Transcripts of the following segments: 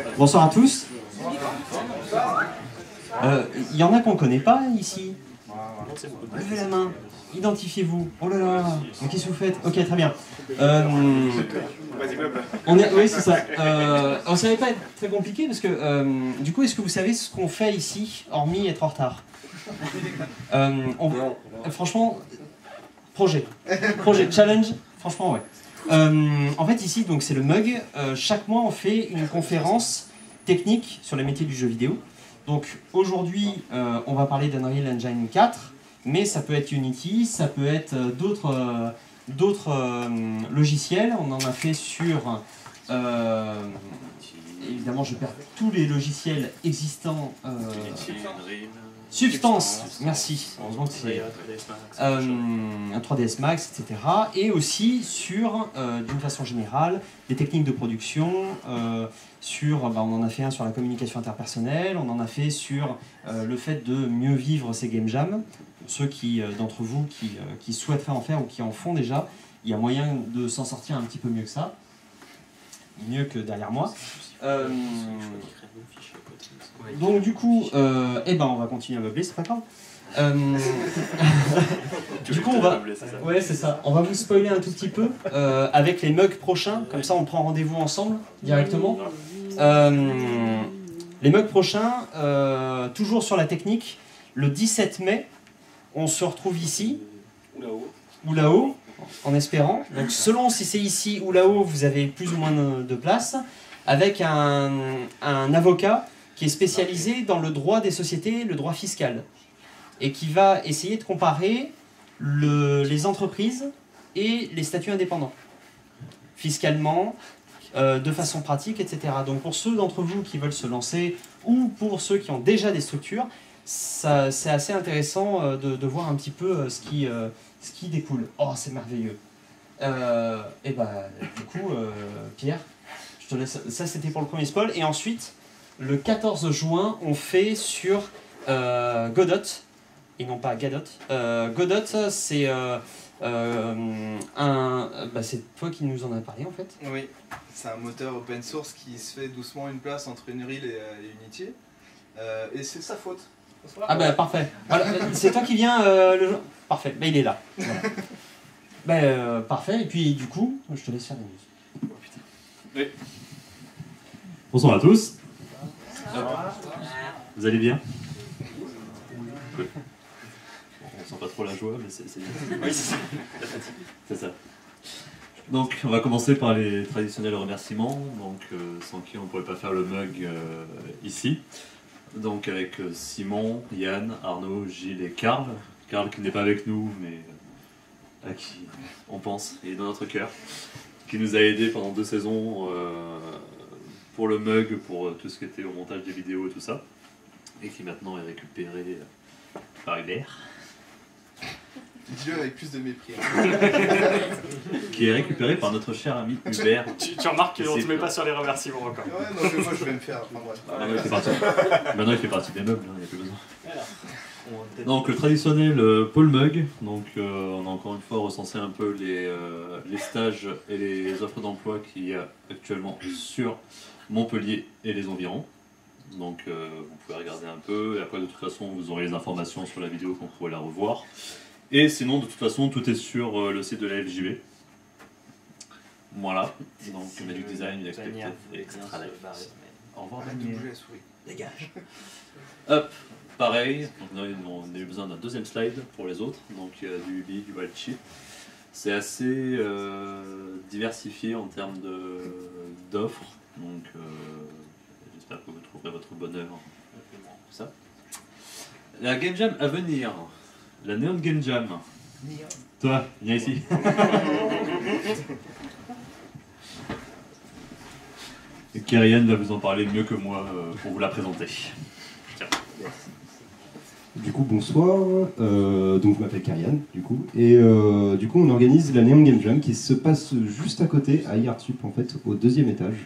Bonsoir à tous. Il y en a qu'on ne connaît pas ici. Levez la main, identifiez-vous. Oh là là, qu'est-ce que vous faites? Ok, très bien. Oui, c'est ça. Ça va pas être très compliqué parce que, du coup, est-ce que vous savez ce qu'on fait ici, hormis être en retard? Franchement, projet, challenge, franchement, ouais. En fait, ici, donc c'est le MUG. Chaque mois, on fait une conférence technique sur les métiers du jeu vidéo. Donc aujourd'hui, on va parler d'Unreal Engine 4, mais ça peut être Unity, ça peut être d'autres logiciels. On en a fait sur... évidemment, je perds tous les logiciels existants. Substance, merci. Heureusement que c'est un 3ds Max, etc. Et aussi sur, d'une façon générale, des techniques de production. On en a fait un sur la communication interpersonnelle. On en a fait sur le fait de mieux vivre ces game jams. Pour ceux d'entre vous qui souhaiteraient en faire ou qui en font déjà, il y a moyen de s'en sortir un petit peu mieux que ça. Mieux que derrière moi. Donc du coup, on va continuer à meubler, c'est pas grave. Du coup, ouais, c'est ça. On va vous spoiler un tout petit peu avec les mugs prochains, comme ça on prend rendez-vous ensemble directement. Les mugs prochains, toujours sur la technique, le 17 mai, on se retrouve ici, ou là-haut, en espérant. Donc selon si c'est ici ou là-haut, vous avez plus ou moins de place, avec un avocat qui est spécialisé dans le droit des sociétés, le droit fiscal, et qui va essayer de comparer les entreprises et les statuts indépendants, fiscalement, de façon pratique, etc. Donc pour ceux d'entre vous qui veulent se lancer, ou pour ceux qui ont déjà des structures, c'est assez intéressant de voir un petit peu ce qui découle. Oh, c'est merveilleux. Du coup, Pierre, je te laisse. Ça, c'était pour le premier spoil. Et ensuite, le 14 juin, on fait sur Godot, et non pas Gadot. Godot, c'est c'est toi qui nous en as parlé, en fait. Oui, c'est un moteur open source qui se fait doucement une place entre Unreal et Unity. Et c'est sa faute. Ah bah parfait. Voilà, c'est toi qui viens le jour. Parfait, il est là. Voilà. Parfait, et puis du coup, je te laisse faire les news. Oh, putain. Oui. Bonsoir à tous. Vous allez bien? Cool. On sent pas trop la joie, mais c'est bien. Oui, c'est ça. C'est ça. Donc, on va commencer par les traditionnels remerciements, donc, sans qui on ne pourrait pas faire le mug ici. Donc avec Simon, Yann, Arnaud, Gilles et Karl. Karl qui n'est pas avec nous, mais à qui on pense, il est dans notre cœur. Qui nous a aidés pendant 2 saisons pour le mug, pour tout ce qui était au montage des vidéos et tout ça. Et qui maintenant est récupéré par Hubert. Dis-le avec plus de mépris. Qui est récupéré par notre cher ami Hubert. Tu remarques qu'on ne te met pas sur les remerciements encore. Ouais, non, mais moi je vais me faire. Enfin, bref. Maintenant il fait partie des meubles, il n'y a plus besoin. Donc le traditionnel Paul Mug, donc on a encore une fois recensé un peu les stages et les offres d'emploi qu'il y a actuellement sur Montpellier et les environs. Donc vous pouvez regarder un peu, et après de toute façon vous aurez les informations sur la vidéo quand vous pourrez la revoir. Et sinon de toute façon tout est sur le site de la FJB. Voilà, donc Magic Design, une expected extra life. Au revoir Daniel. Dégage. Hop, pareil, donc on a eu besoin d'un deuxième slide pour les autres, donc il y a du Ubi, du Wild Chip. C'est assez diversifié en termes d'offres, donc j'espère que vous trouverez votre bonheur tout ça. La Game Jam à venir, la Neon Game Jam. Toi, viens ici. Et Kyrian va vous en parler mieux que moi pour vous la présenter. Tiens. Du coup, bonsoir. Donc, je m'appelle Kyrian, du coup. Et du coup, on organise la Neon Game Jam qui se passe juste à côté, à IARTSUP, en fait, au 2e étage.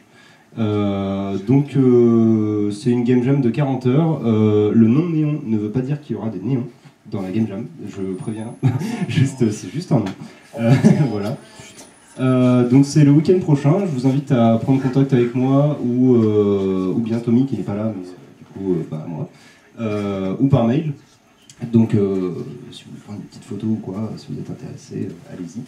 C'est une Game Jam de 40 heures. Le nom néon ne veut pas dire qu'il y aura des néons dans la Game Jam, je préviens. C'est juste un nom. Voilà. Donc c'est le week-end prochain, je vous invite à prendre contact avec moi ou bien Tommy qui n'est pas là, mais du coup moi, ou par mail. Donc si vous voulez prendre une petite photo ou quoi, si vous êtes intéressé, allez-y.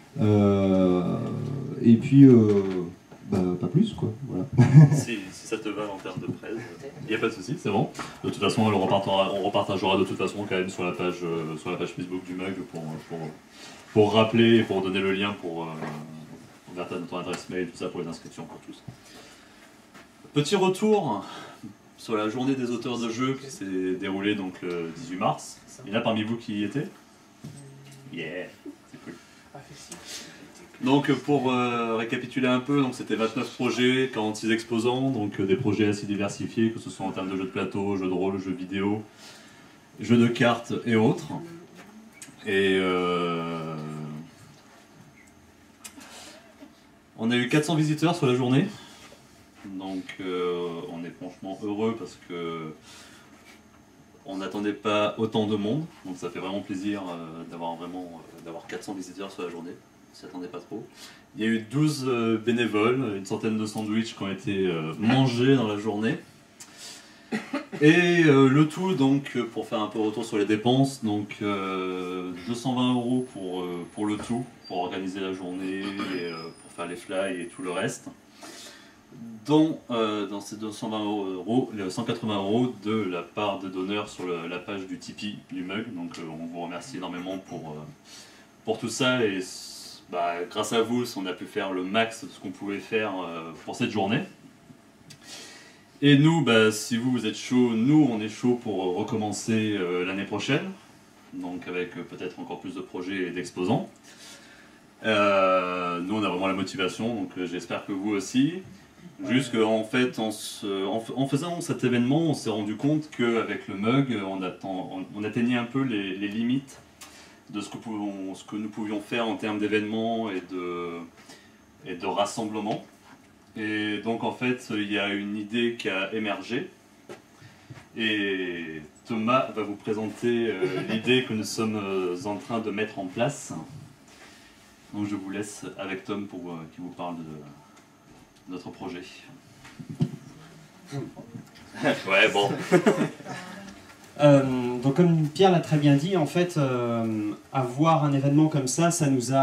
Et puis pas plus quoi, voilà. Si ça te va en termes de presse, il n'y a pas de souci, c'est bon. De toute façon, on repartagera de toute façon quand même sur la page Facebook du MUG pour rappeler et pour donner le lien vers ton adresse mail, tout ça pour les inscriptions pour tous. Petit retour sur la journée des auteurs de jeux qui s'est déroulée donc le 18 mars. Il y en a parmi vous qui y étaient? Yeah, c'est cool. Donc pour récapituler un peu, c'était 29 projets, 46 exposants, donc des projets assez diversifiés, que ce soit en termes de jeux de plateau, jeux de rôle, jeux vidéo, jeux de cartes et autres. Et on a eu 400 visiteurs sur la journée, donc on est franchement heureux parce que on n'attendait pas autant de monde, donc ça fait vraiment plaisir d'avoir 400 visiteurs sur la journée. On s'y attendait pas trop. Il y a eu 12 bénévoles, une centaine de sandwichs qui ont été mangés dans la journée. Et le tout, donc, pour faire un peu retour sur les dépenses, donc 220 € pour le tout, pour organiser la journée, et, pour faire les fly et tout le reste. Dont, dans ces 220 €, les 180 € de la part de donneurs sur la page du Tipeee du MUG. Donc on vous remercie énormément pour tout ça. Et grâce à vous, on a pu faire le max de ce qu'on pouvait faire pour cette journée. Et nous, si vous êtes chaud, nous on est chaud pour recommencer l'année prochaine, donc avec peut-être encore plus de projets et d'exposants. Nous on a vraiment la motivation, donc j'espère que vous aussi. Juste qu'en fait, en faisant cet événement, on s'est rendu compte qu'avec le MUG, on atteignait un peu les limites de ce que nous pouvions faire en termes d'événements et de rassemblements. Et donc en fait, il y a une idée qui a émergé. Et Thomas va vous présenter l'idée que nous sommes en train de mettre en place. Donc je vous laisse avec Tom pour qui vous parle de notre projet. Ouais, bon. Donc comme Pierre l'a très bien dit, en fait, avoir un événement comme ça nous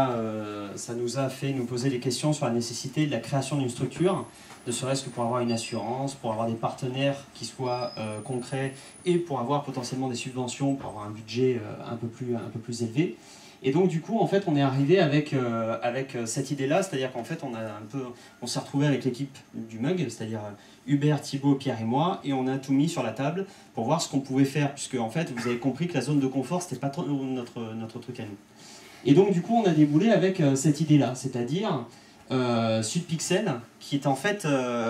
a fait nous poser des questions sur la nécessité de la création d'une structure, ne serait-ce que pour avoir une assurance, pour avoir des partenaires qui soient concrets et pour avoir potentiellement des subventions, pour avoir un budget un peu plus élevé. Et donc du coup, en fait, on est arrivé avec cette idée-là, c'est-à-dire qu'en fait, on s'est retrouvé avec l'équipe du MUG, c'est-à-dire Hubert, Thibaut, Pierre et moi, et on a tout mis sur la table pour voir ce qu'on pouvait faire, puisque en fait, vous avez compris que la zone de confort, c'était pas trop notre truc à nous. Et donc du coup, on a déboulé avec cette idée-là, c'est-à-dire Sudpixel, qui est en fait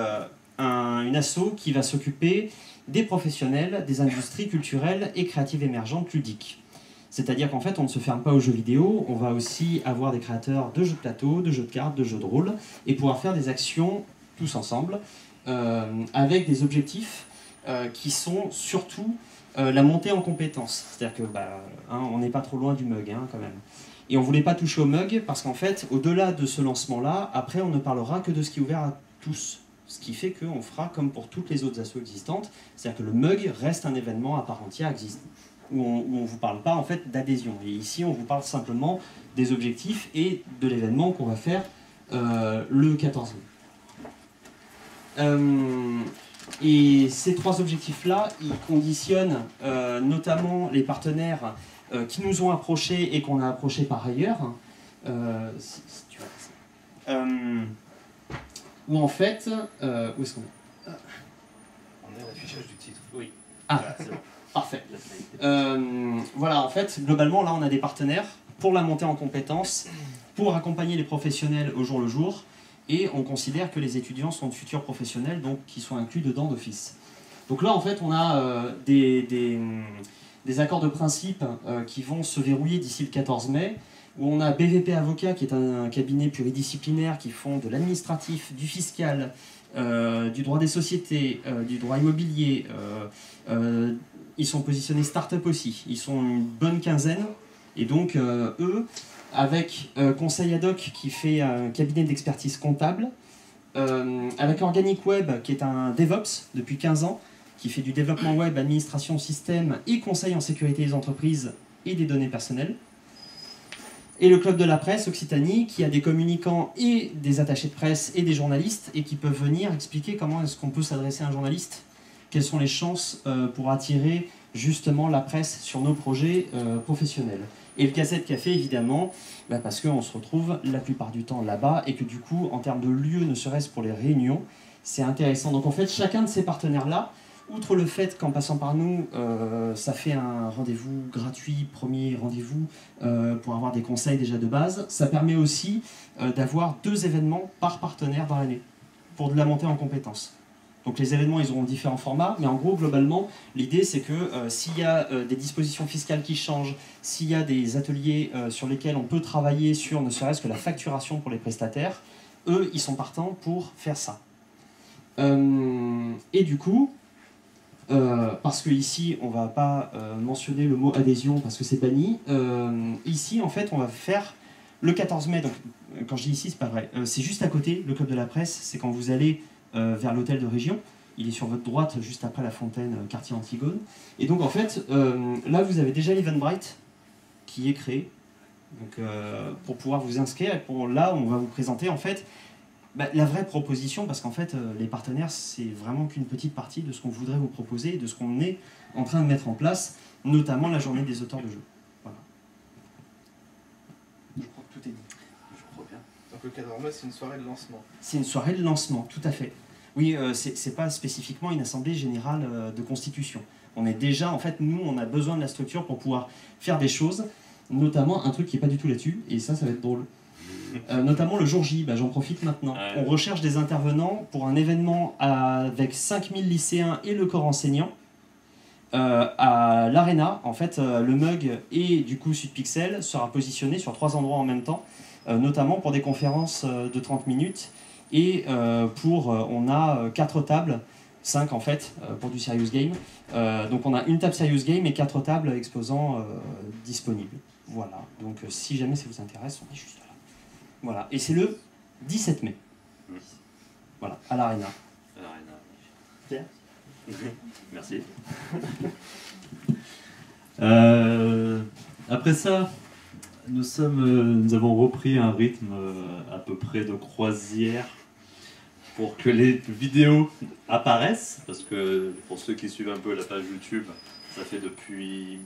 une asso qui va s'occuper des professionnels, des industries culturelles et créatives émergentes ludiques. C'est-à-dire qu'en fait, on ne se ferme pas aux jeux vidéo, on va aussi avoir des créateurs de jeux de plateau, de jeux de cartes, de jeux de rôle, et pouvoir faire des actions tous ensemble, avec des objectifs qui sont surtout la montée en compétences. C'est-à-dire que on n'est pas trop loin du MUG quand même. Et on ne voulait pas toucher au MUG parce qu'en fait, au-delà de ce lancement-là, après on ne parlera que de ce qui est ouvert à tous. Ce qui fait qu'on fera comme pour toutes les autres assos existantes, c'est-à-dire que le MUG reste un événement à part entière existant. Où on ne vous parle pas en fait d'adhésion. Et ici, on vous parle simplement des objectifs et de l'événement qu'on va faire le 14 mai. Et ces trois objectifs-là, ils conditionnent notamment les partenaires qui nous ont approchés et qu'on a approchés par ailleurs. Si tu vois, où en fait... où est-ce qu'on est ? On est à l'affichage du titre. Oui. Ah, c'est bon. Parfait. Voilà, en fait, globalement, là, on a des partenaires pour la montée en compétences, pour accompagner les professionnels au jour le jour, et on considère que les étudiants sont de futurs professionnels, donc qui sont inclus dedans d'office. Donc là, en fait, on a des accords de principe qui vont se verrouiller d'ici le 14 mai, où on a BVP Avocat, qui est un cabinet pluridisciplinaire qui font de l'administratif, du fiscal, du droit des sociétés, du droit immobilier. Ils sont positionnés start-up aussi. Ils sont une bonne quinzaine. Et donc, eux, avec Conseil Ad Hoc qui fait un cabinet d'expertise comptable, avec Organic Web qui est un DevOps depuis 15 ans, qui fait du développement web, administration système et conseil en sécurité des entreprises et des données personnelles. Et le Club de la Presse Occitanie qui a des communicants et des attachés de presse et des journalistes et qui peuvent venir expliquer comment est-ce qu'on peut s'adresser à un journaliste, quelles sont les chances pour attirer justement la presse sur nos projets professionnels. Et le Cassette Café évidemment, parce qu'on se retrouve la plupart du temps là-bas et que du coup en termes de lieu, ne serait-ce pour les réunions, c'est intéressant. Donc en fait chacun de ces partenaires-là, outre le fait qu'en passant par nous, ça fait un rendez-vous gratuit, premier rendez-vous, pour avoir des conseils déjà de base, ça permet aussi d'avoir 2 événements par partenaire dans l'année, pour de la montée en compétences. Donc les événements, ils auront différents formats, mais en gros, globalement, l'idée c'est que s'il y a des dispositions fiscales qui changent, s'il y a des ateliers sur lesquels on peut travailler sur ne serait-ce que la facturation pour les prestataires, eux, ils sont partants pour faire ça. Et du coup, parce que ici on va pas mentionner le mot adhésion parce que c'est banni, ici en fait on va faire le 14 mai, donc quand je dis ici c'est pas vrai, c'est juste à côté, le Club de la Presse, c'est quand vous allez vers l'hôtel de région, il est sur votre droite juste après la fontaine quartier Antigone, et donc en fait là vous avez déjà l'Eventbrite qui est créé, donc, pour pouvoir vous inscrire, et pour là on va vous présenter en fait la vraie proposition, parce qu'en fait, les partenaires, c'est vraiment qu'une petite partie de ce qu'on voudrait vous proposer et de ce qu'on est en train de mettre en place, notamment la journée des auteurs de jeux. Voilà. Je crois que tout est dit. Je crois bien. Donc le 14 mai, c'est une soirée de lancement. C'est une soirée de lancement, tout à fait. Oui, c'est pas spécifiquement une assemblée générale de constitution. On est déjà, en fait, nous, on a besoin de la structure pour pouvoir faire des choses, notamment un truc qui n'est pas du tout là-dessus, et ça va être drôle. Notamment le jour J, j'en profite maintenant. Ouais. On recherche des intervenants pour un événement avec 5000 lycéens et le corps enseignant à l'Arena. En fait, le mug et du coup Sudpixel sera positionné sur 3 endroits en même temps, notamment pour des conférences de 30 minutes et on a 4 tables, 5 en fait, pour du Serious Game. Donc on a une table Serious Game et 4 tables exposants disponibles. Voilà, donc si jamais ça vous intéresse, on est juste là. Voilà, et c'est le 17 mai. Voilà, à l'Arena. À l'Arena. Pierre ? Merci. Après ça, nous avons repris un rythme à peu près de croisière pour que les vidéos apparaissent, parce que pour ceux qui suivent un peu la page YouTube, ça fait depuis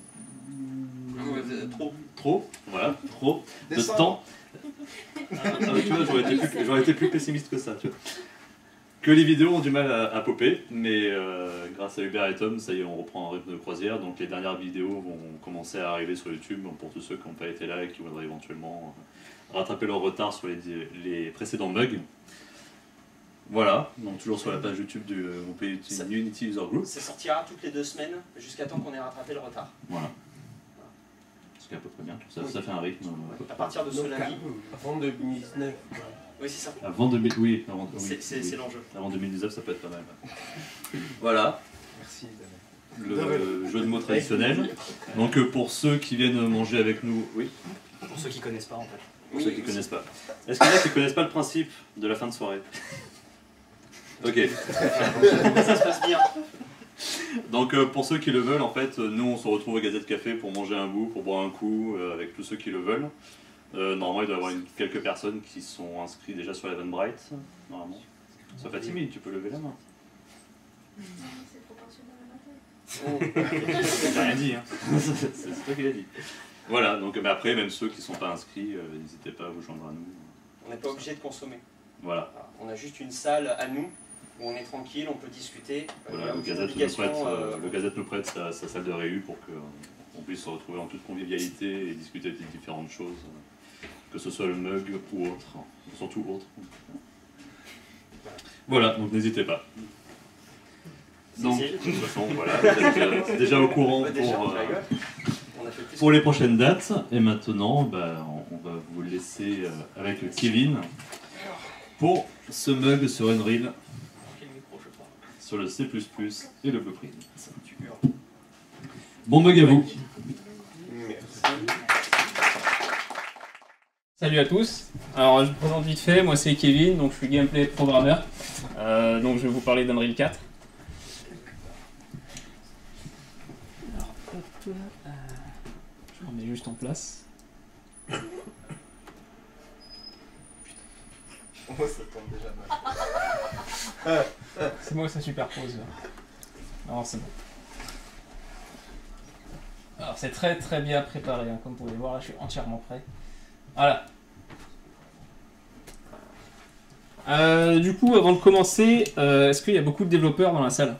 trop de temps. Tu vois, j'aurais été plus pessimiste que ça. Tu vois. Que les vidéos ont du mal à popper, mais grâce à Hubert et Tom, ça y est, on reprend un rythme de croisière. Donc les dernières vidéos vont commencer à arriver sur YouTube pour tous ceux qui n'ont pas été là et qui voudraient éventuellement rattraper leur retard sur les précédents bugs. Voilà, donc toujours sur la page YouTube du Unity User Group. Ça sortira toutes les 2 semaines jusqu'à temps qu'on ait rattrapé le retard. Voilà. Ce qui est à peu près bien. Ça fait un rythme. À partir de ce lundi. Avant 2019. Oui, c'est ça. Avant 2000, oui. C'est l'enjeu. Avant 2019, ça peut être pas mal. Voilà. Merci. Le jeu de mots traditionnel. Donc pour ceux qui viennent manger avec nous, oui. Pour ceux qui connaissent pas en fait. Pour ceux qui connaissent pas. Est-ce qu'il y en a qui connaissent pas le principe de la fin de soirée? Ok. Ça se passe bien. Donc pour ceux qui le veulent, en fait, nous on se retrouve au Gazette Café pour manger un bout, pour boire un coup, avec tous ceux qui le veulent. Normalement, il doit y avoir quelques personnes qui sont inscrites déjà sur l'Eventbrite. Normalement. Sois pas timide, tu peux lever la main. C'est proportionnel à ma taille. J'ai rien dit, hein. C'est toi qui l'as dit. Voilà, donc mais après, même ceux qui ne sont pas inscrits, n'hésitez pas à vous joindre à nous. On n'est pas obligé de consommer. Voilà. On a juste une salle à nous où on est tranquille, on peut discuter. Voilà, le Gazette nous prête sa salle de réu pour qu'on puisse se retrouver en toute convivialité et discuter de différentes choses, que ce soit le mug ou autre, surtout autre. Voilà, donc n'hésitez pas. Donc, de toute façon, voilà, vous êtes déjà au courant pour les prochaines dates. Et maintenant, on va vous laisser avec Kevin pour ce mug sur Unreal, sur le C++ et le Blueprint. Bon mug à vous. Salut à tous. Alors je me présente vite fait, moi c'est Kevin, donc je suis gameplay programmeur. Donc je vais vous parler d'Unreal 4. Alors, hop, je remets juste en place. Oh, ça tombe déjà mal. C'est moi ça superpose. Alors c'est bon. Alors c'est très très bien préparé, hein, comme vous pouvez voir, là je suis entièrement prêt. Voilà. Du coup, avant de commencer, est-ce qu'il y a beaucoup de développeurs dans la salle?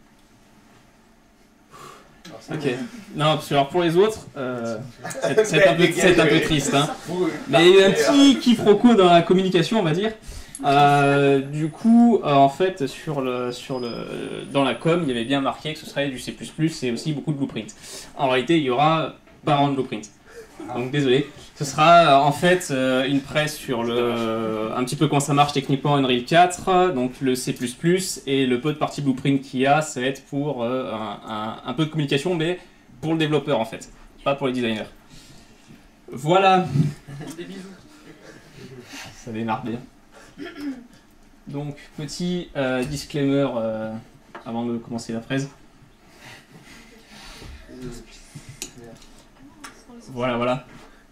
Ok. Non, parce que alors pour les autres, c'est un peu triste. Hein. Mais il y a un petit quiproquo dans la communication, on va dire. Du coup, en fait, dans la com, il y avait bien marqué que ce serait du C++ et aussi beaucoup de blueprint. En réalité, il y aura pas vraiment de blueprint. Donc désolé. Ce sera en fait une presse sur un petit peu comment ça marche techniquement Unreal 4, donc le C++ et le peu de partie blueprint qu'il y a, ça va être pour un peu de communication, mais pour le développeur en fait, pas pour les designers. Voilà. Des bisous. Ça démarre bien. Donc petit disclaimer avant de commencer la presse. Voilà.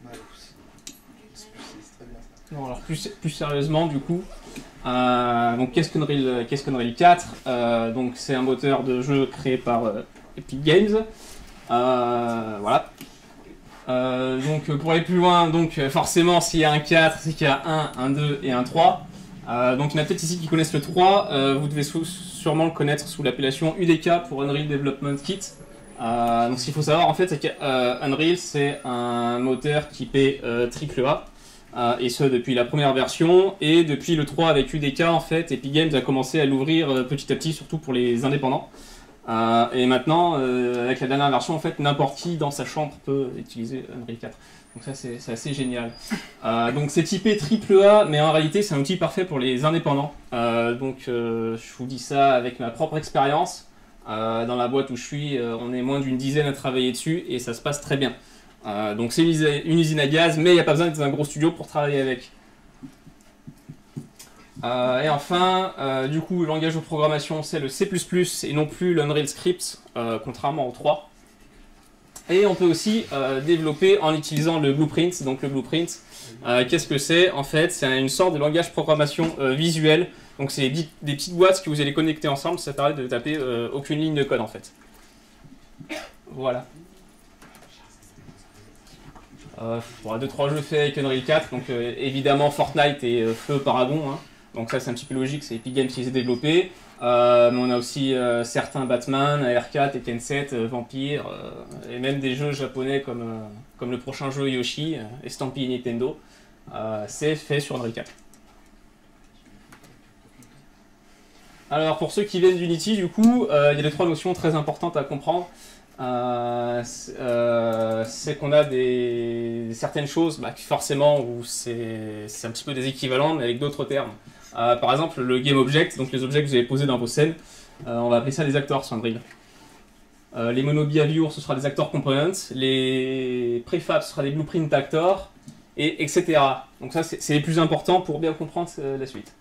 Non, alors plus sérieusement du coup, donc qu'est-ce qu'Unreal 4 donc c'est un moteur de jeu créé par Epic Games. Voilà. Donc pour aller plus loin, donc forcément s'il y a un 4, c'est qu'il y a un 2 et un 3. Donc il y en a peut-être ici qui connaissent le 3, vous devez sûrement le connaître sous l'appellation UDK pour Unreal Development Kit. Donc ce qu'il faut savoir en fait c'est qu'Unreal c'est un moteur typé AAA. Et ce depuis la première version, et depuis le 3 avec UDK en fait, Epic Games a commencé à l'ouvrir petit à petit, surtout pour les indépendants. Et maintenant, avec la dernière version, en fait, n'importe qui dans sa chambre peut utiliser Unreal 4. Donc ça c'est assez génial. Donc c'est typé AAA, mais en réalité c'est un outil parfait pour les indépendants. Donc je vous dis ça avec ma propre expérience. Dans la boîte où je suis, on est moins d'une dizaine à travailler dessus, et ça se passe très bien. Donc c'est une usine à gaz, mais il n'y a pas besoin d'être dans un gros studio pour travailler avec. Et enfin, du coup, le langage de programmation c'est le C++ et non plus l'Unreal Script, contrairement au 3. Et on peut aussi développer en utilisant le Blueprint. Donc le Blueprint, qu'est-ce que c'est? En fait, c'est une sorte de langage de programmation visuel. Donc c'est des petites boîtes que vous allez connecter ensemble, ça permet de taper aucune ligne de code en fait. Voilà. 2-3 jeux faits avec Unreal 4, donc évidemment Fortnite et Feu Paragon, hein. Donc ça c'est un petit peu logique, c'est Epic Games qui les a développés, mais on a aussi certains Batman, AR4, Tekken 7, Vampire, et même des jeux japonais comme le prochain jeu Yoshi, estampillé Nintendo, c'est fait sur Unreal 4. Alors pour ceux qui viennent d'Unity, du coup, il y a 3 notions très importantes à comprendre. C'est qu'on a certaines choses forcément où c'est un petit peu des équivalents mais avec d'autres termes. Par exemple le game object, donc les objets que vous avez posés dans vos scènes, on va appeler ça des actors sur Unreal. Les monobehavior ce sera des actors components, les prefabs ce sera des blueprint actors, et etc. Donc ça c'est les plus importants pour bien comprendre la suite.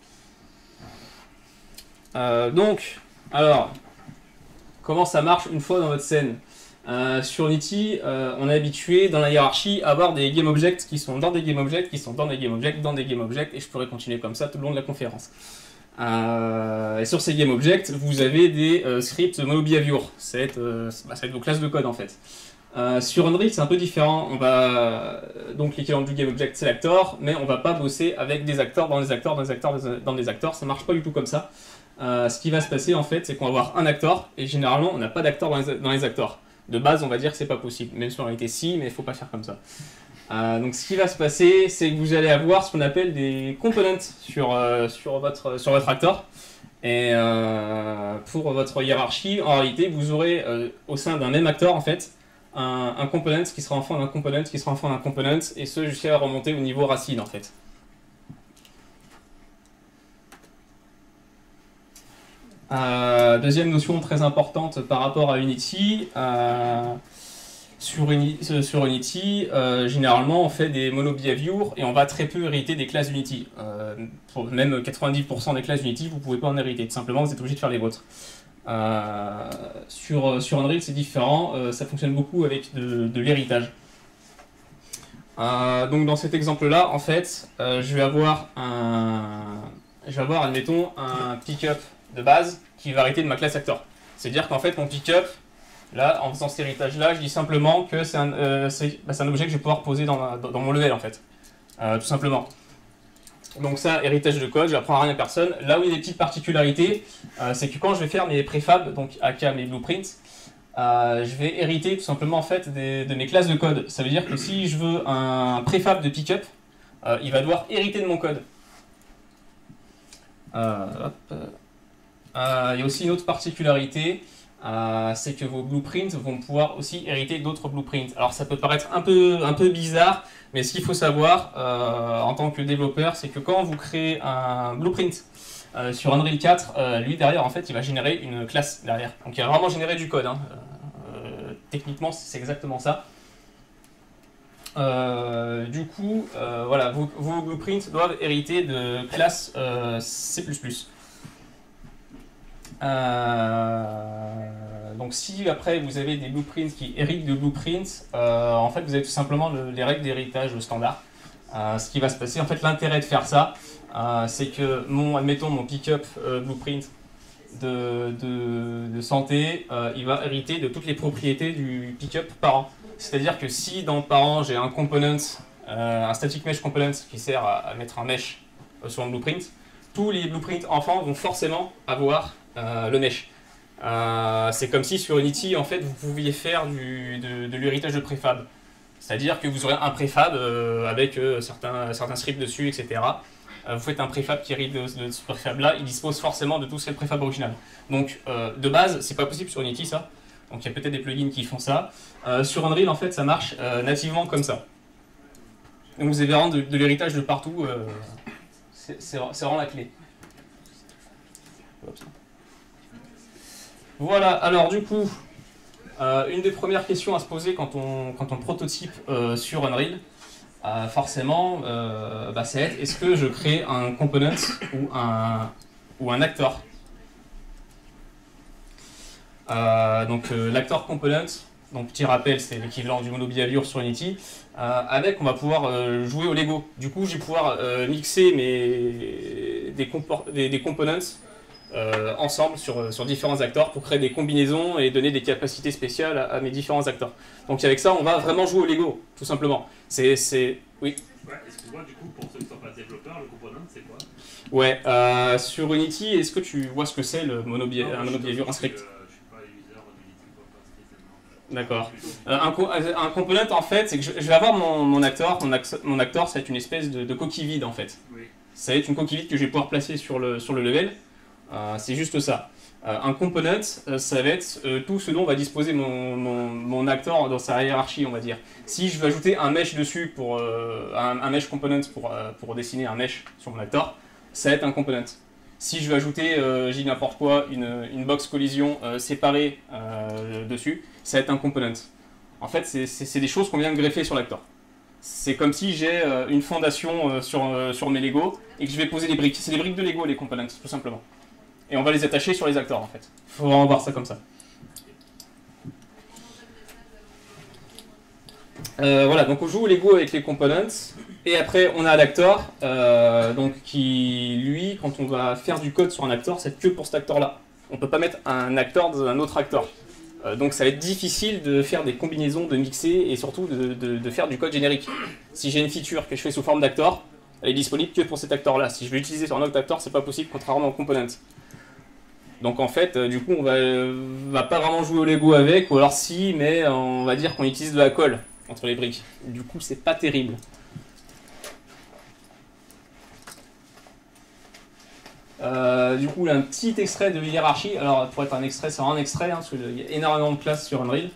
Donc, alors, comment ça marche une fois dans votre scène? Sur Unity, on est habitué dans la hiérarchie à avoir des game objects qui sont dans des game objects, qui sont dans des game objects, dans des game objects, et je pourrais continuer comme ça tout le long de la conférence. Et sur ces game objects, vous avez des scripts monobehavior, ça va être vos classes de code en fait. Sur Unreal, c'est un peu différent. Donc l'équivalent du game object, c'est l'actor, mais on va pas bosser avec des acteurs dans des acteurs, dans des acteurs, dans des acteurs, ça marche pas du tout comme ça. Ce qui va se passer en fait, c'est qu'on va avoir un acteur, et généralement on n'a pas d'acteur dans les acteurs. De base, on va dire que c'est pas possible, même si en réalité si, mais il faut pas faire comme ça. Donc ce qui va se passer, c'est que vous allez avoir ce qu'on appelle des components sur votre acteur. Et pour votre hiérarchie, en réalité, vous aurez au sein d'un même acteur en fait un component qui sera enfant d'un component qui sera enfant d'un component, et ce jusqu'à remonter au niveau racine en fait. Deuxième notion très importante par rapport à Unity, Sur Unity, généralement on fait des mono-behavior et on va très peu hériter des classes Unity. Même 90% des classes Unity, vous ne pouvez pas en hériter, tout simplement vous êtes obligé de faire les vôtres. Sur Unreal c'est différent, ça fonctionne beaucoup avec de l'héritage. Donc dans cet exemple-là, en fait, je vais avoir, admettons, un pick-up de base qui va hériter de ma classe actor. C'est-à-dire qu'en fait, mon pick-up, là, en faisant cet héritage-là, je dis simplement que c'est un objet que je vais pouvoir poser dans mon level, en fait. Tout simplement. Donc ça, héritage de code, je n'apprends rien à personne. Là où il y a des petites particularités, c'est que quand je vais faire mes préfabs, donc aka mes blueprints, je vais hériter tout simplement en fait de mes classes de code. Ça veut dire que si je veux un préfab de pick-up, il va devoir hériter de mon code. Il y a aussi une autre particularité, c'est que vos blueprints vont pouvoir aussi hériter d'autres blueprints. Alors ça peut paraître un peu bizarre, mais ce qu'il faut savoir en tant que développeur, c'est que quand vous créez un blueprint sur Unreal 4, lui derrière en fait il va générer une classe derrière. Donc il va vraiment générer du code. Hein. Techniquement c'est exactement ça. Du coup, voilà, vos blueprints doivent hériter de classes C++. Donc si après vous avez des blueprints qui héritent de blueprints, en fait vous avez tout simplement les règles d'héritage standard. Ce qui va se passer, en fait l'intérêt de faire ça, c'est que admettons mon pick-up blueprint de santé, il va hériter de toutes les propriétés du pick-up parent. C'est-à-dire que si dans parent j'ai un component, un static mesh component qui sert à mettre un mesh sur mon blueprint, tous les blueprints enfants vont forcément avoir le mesh. C'est comme si sur Unity, en fait, vous pouviez faire de l'héritage de préfab. C'est-à-dire que vous aurez un préfab avec certains scripts dessus, etc. Vous faites un préfab qui hérite de ce préfab-là, il dispose forcément de tout ce qu'est le préfab original. Donc, de base, c'est pas possible sur Unity, ça. Donc, il y a peut-être des plugins qui font ça. Sur Unreal, en fait, ça marche nativement comme ça. Donc, vous avez vraiment de l'héritage de partout. C'est vraiment la clé. Voilà, alors du coup, une des premières questions à se poser quand on prototype sur Unreal, forcément, c'est est-ce que je crée un component ou un actor. Donc l'actor component, donc petit rappel, c'est l'équivalent du mono-behavior sur Unity. Avec, on va pouvoir jouer au Lego. Du coup, je vais pouvoir mixer des components ensemble sur différents acteurs pour créer des combinaisons et donner des capacités spéciales à mes différents acteurs. Donc avec ça, on va vraiment jouer au Lego, tout simplement. Oui. Ouais, excuse-moi, du coup, pour ceux qui ne sont pas développeurs, le component, c'est quoi? Ouais, sur Unity, est-ce que tu vois ce que c'est un mono-behavior, un script? D'accord. Un component, en fait, c'est que je vais avoir mon acteur. Mon acteur, ça va être une espèce de coquille vide, en fait. Oui. Ça va être une coquille vide que je vais pouvoir placer sur le level. C'est juste ça. Un component, ça va être tout ce dont va disposer mon acteur dans sa hiérarchie, on va dire. Si je veux ajouter un mesh dessus, un mesh component pour dessiner un mesh sur mon acteur, ça va être un component. Si je veux ajouter, j'ai n'importe quoi, une box collision séparée dessus, ça va être un component. En fait, c'est des choses qu'on vient de greffer sur l'acteur. C'est comme si j'ai une fondation sur mes Lego et que je vais poser des briques. C'est des briques de Lego, les components, tout simplement. Et on va les attacher sur les acteurs, en fait. Il faut vraiment voir ça comme ça. Voilà, donc on joue au Lego avec les components. Et après, on a l'acteur, donc qui, lui, quand on va faire du code sur un acteur, c'est que pour cet acteur-là. On ne peut pas mettre un acteur dans un autre acteur. Donc ça va être difficile de faire des combinaisons, de mixer et surtout de faire du code générique. Si j'ai une feature que je fais sous forme d'acteur, elle est disponible que pour cet acteur-là. Si je veux l'utiliser sur un autre acteur, c'est pas possible, contrairement aux components. Donc en fait, du coup, on va pas vraiment jouer au Lego avec, ou alors si, mais on va dire qu'on utilise de la colle entre les briques. Du coup, c'est pas terrible. Du coup, là, un petit extrait de hiérarchie. Alors, pour être un extrait, c'est vraiment un extrait, parce qu'il y a énormément de classes sur Unreal.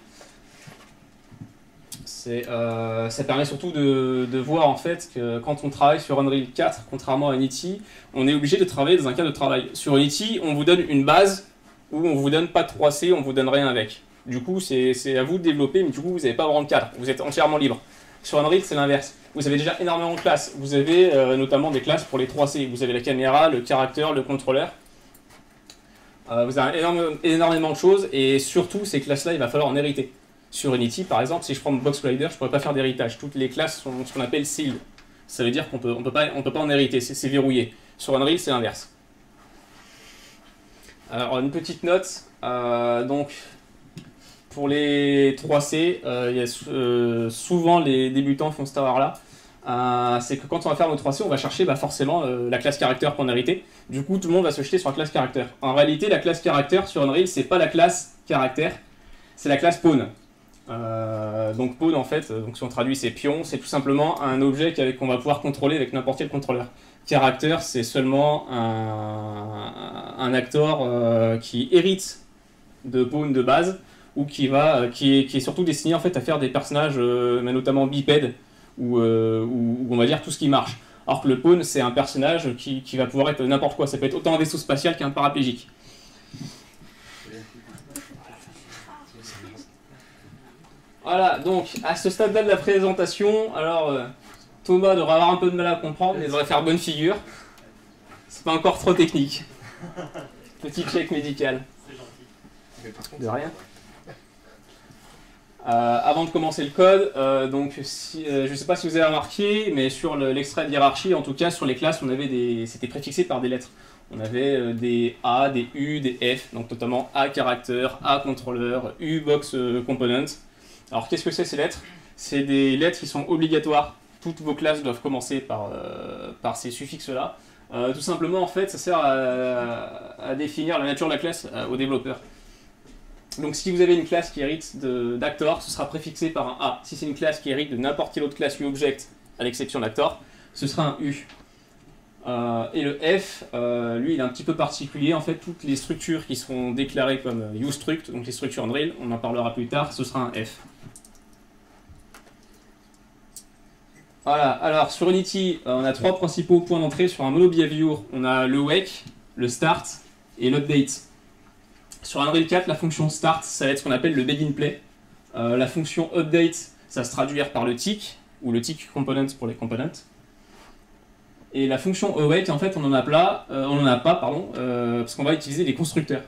Ça permet surtout de voir en fait que quand on travaille sur Unreal 4, contrairement à Unity, on est obligé de travailler dans un cadre de travail. Sur Unity, on vous donne une base où on vous donne pas 3C, on vous donne rien avec. Du coup, c'est à vous de développer, mais du coup, vous n'avez pas vraiment de cadre. Vous êtes entièrement libre. Sur Unreal, c'est l'inverse. Vous avez déjà énormément de classes. Vous avez notamment des classes pour les 3C. Vous avez la caméra, le caractère, le contrôleur. Vous avez énormément de choses, et surtout, ces classes-là, il va falloir en hériter. Sur Unity, par exemple, si je prends Box Collider, je ne pourrais pas faire d'héritage. Toutes les classes sont ce qu'on appelle sealed. Ça veut dire qu'on peut pas en hériter, c'est verrouillé. Sur Unreal, c'est l'inverse. Alors, une petite note. Donc, pour les 3C, souvent les débutants font cette erreur-là. C'est que quand on va faire nos 3C, on va chercher forcément la classe caractère qu'on a hérité. Du coup, tout le monde va se jeter sur la classe caractère. En réalité, la classe caractère sur Unreal, c'est pas la classe caractère, c'est la classe pawn. Donc pawn, en fait, donc si on traduit, c'est pion, c'est tout simplement un objet qu'on va pouvoir contrôler avec n'importe quel contrôleur. Caractère, c'est seulement un acteur qui hérite de pawn de base, ou qui est surtout destiné en fait à faire des personnages, mais notamment bipèdes, ou on va dire tout ce qui marche. Alors que le pawn, c'est un personnage qui va pouvoir être n'importe quoi. Ça peut être autant un vaisseau spatial qu'un paraplégique. Voilà, donc à ce stade-là de la présentation, alors Thomas devrait avoir un peu de mal à comprendre, mais il devrait faire bonne figure. C'est pas encore trop technique. Petit check médical. De rien. Avant de commencer le code, donc je ne sais pas si vous avez remarqué, mais sur l'extrait de hiérarchie, en tout cas sur les classes, c'était préfixé par des lettres. On avait des A, des U, des F, donc notamment A caractère, A contrôleur, U box component. Alors qu'est-ce que c'est ces lettres? C'est des lettres qui sont obligatoires. Toutes vos classes doivent commencer par ces suffixes-là. Tout simplement, en fait, ça sert à définir la nature de la classe aux développeurs. Donc si vous avez une classe qui hérite d'Actor, ce sera préfixé par un A. Si c'est une classe qui hérite de n'importe quelle autre classe UObject, à l'exception d'Actor, ce sera un U. Et le F, lui, il est un petit peu particulier. En fait, toutes les structures qui seront déclarées comme UStruct, donc les structures Unreal, on en parlera plus tard, ce sera un F. Voilà, alors sur Unity, on a trois principaux points d'entrée sur un monobehavior. On a le wake, le start et l'update. Sur Unreal 4, la fonction start, ça va être ce qu'on appelle le begin play. La fonction update, ça va se traduire par le tick, ou le tick component pour les components. Et la fonction await, en fait, on n'en a pas, parce qu'on va utiliser les constructeurs.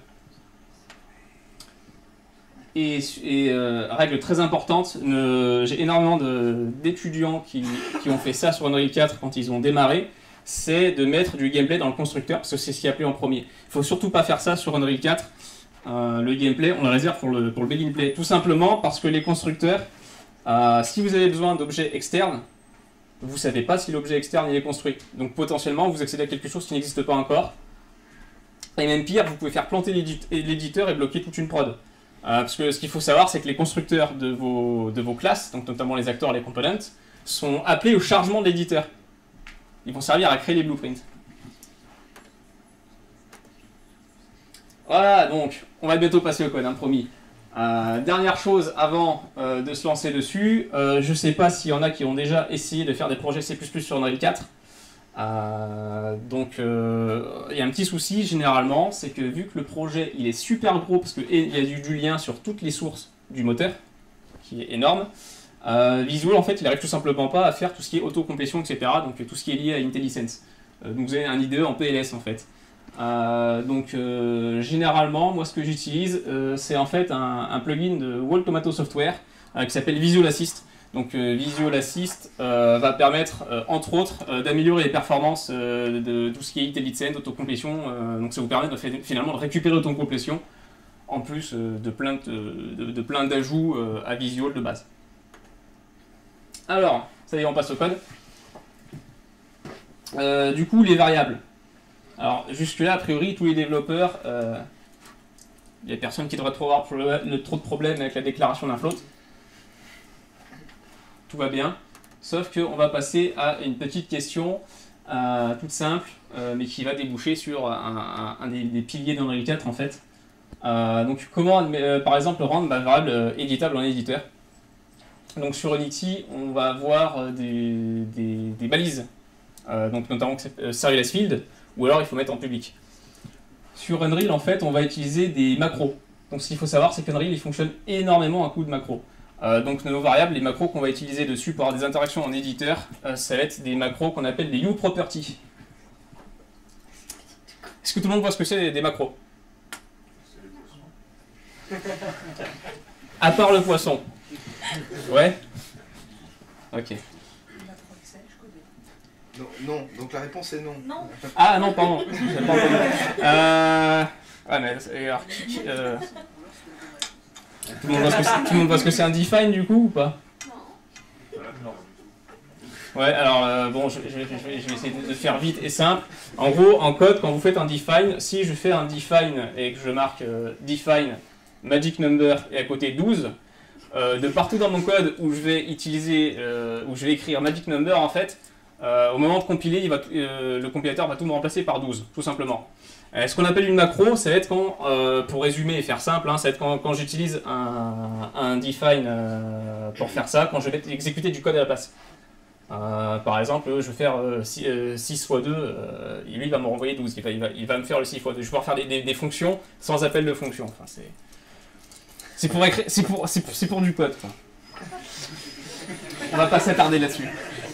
Et règle très importante, j'ai énormément d'étudiants qui ont fait ça sur Unreal 4 quand ils ont démarré, c'est de mettre du gameplay dans le constructeur, parce que c'est ce qui est appelé en premier. Il ne faut surtout pas faire ça sur Unreal 4. Le gameplay, on le réserve pour le begin play. Tout simplement parce que les constructeurs, si vous avez besoin d'objets externes, vous ne savez pas si l'objet externe il est construit. Donc potentiellement, vous accédez à quelque chose qui n'existe pas encore. Et même pire, vous pouvez faire planter l'éditeur et bloquer toute une prod. Parce que ce qu'il faut savoir, c'est que les constructeurs de vos classes, donc notamment les acteurs et les components, sont appelés au chargement de l'éditeur. Ils vont servir à créer les blueprints. Voilà, donc on va bientôt passer au code, hein, promis. Dernière chose avant de se lancer dessus, je ne sais pas s'il y en a qui ont déjà essayé de faire des projets C++ sur Unreal 4. Donc il y a un petit souci généralement, c'est que vu que le projet il est super gros, parce qu'il y a du lien sur toutes les sources du moteur, qui est énorme, Visual en fait il n'arrive tout simplement pas à faire tout ce qui est autocomplétion, etc. Donc tout ce qui est lié à IntelliSense. Donc vous avez un IDE en PLS en fait. Généralement, moi ce que j'utilise, c'est en fait un plugin de Wall Tomato Software qui s'appelle Visual Assist. Donc Visual Assist va permettre, entre autres, d'améliorer les performances de tout ce qui est IntelliSense, autocomplétion. Donc ça vous permet finalement de récupérer l'autocomplétion, en plus de plein d'ajouts à Visual de base. Alors, ça y est, on passe au code. Du coup, les variables. Alors, jusque-là, a priori, tous les développeurs, il n'y a personne qui devrait trop avoir trop de problèmes avec la déclaration d'un float. Tout va bien. Sauf qu'on va passer à une petite question toute simple, mais qui va déboucher sur un des piliers d'Unreal 4, en fait. Donc, comment, par exemple, rendre ma variable éditable en éditeur. Donc, sur Unity, on va avoir des balises, donc notamment serverless field, ou alors il faut mettre en public. Sur Unreal, en fait, on va utiliser des macros. Donc ce qu'il faut savoir, c'est qu'Unreal il fonctionne énormément à coup de macros. Donc nos variables, les macros qu'on va utiliser dessus pour avoir des interactions en éditeur, ça va être des macros qu'on appelle des uProperty. Est-ce que tout le monde voit ce que c'est des macros? À part le poisson. Ouais. Ok. Non, non, donc la réponse est non. Non. Ah non, pardon. J'ai pas entendu. Ouais, mais alors, tout le monde voit ce que c'est un define du coup ou pas? Ouais, alors bon, je vais essayer de faire vite et simple. En gros, en code, quand vous faites un define, si je fais un define et que je marque define magic number et à côté 12, de partout dans mon code où je vais utiliser, où je vais écrire magic number en fait, au moment de compiler, le compilateur va tout me remplacer par 12, tout simplement. Ce qu'on appelle une macro, ça va être quand, pour résumer et faire simple, hein, ça va être quand j'utilise un define pour faire ça, quand je vais exécuter du code à la place. Par exemple, je vais faire 6 x 2, et lui il va me renvoyer 12, il va me faire le 6 x 2. Je vais pouvoir faire des fonctions sans appel de fonction. Enfin, c'est pour du code, quoi. On va pas s'attarder là-dessus.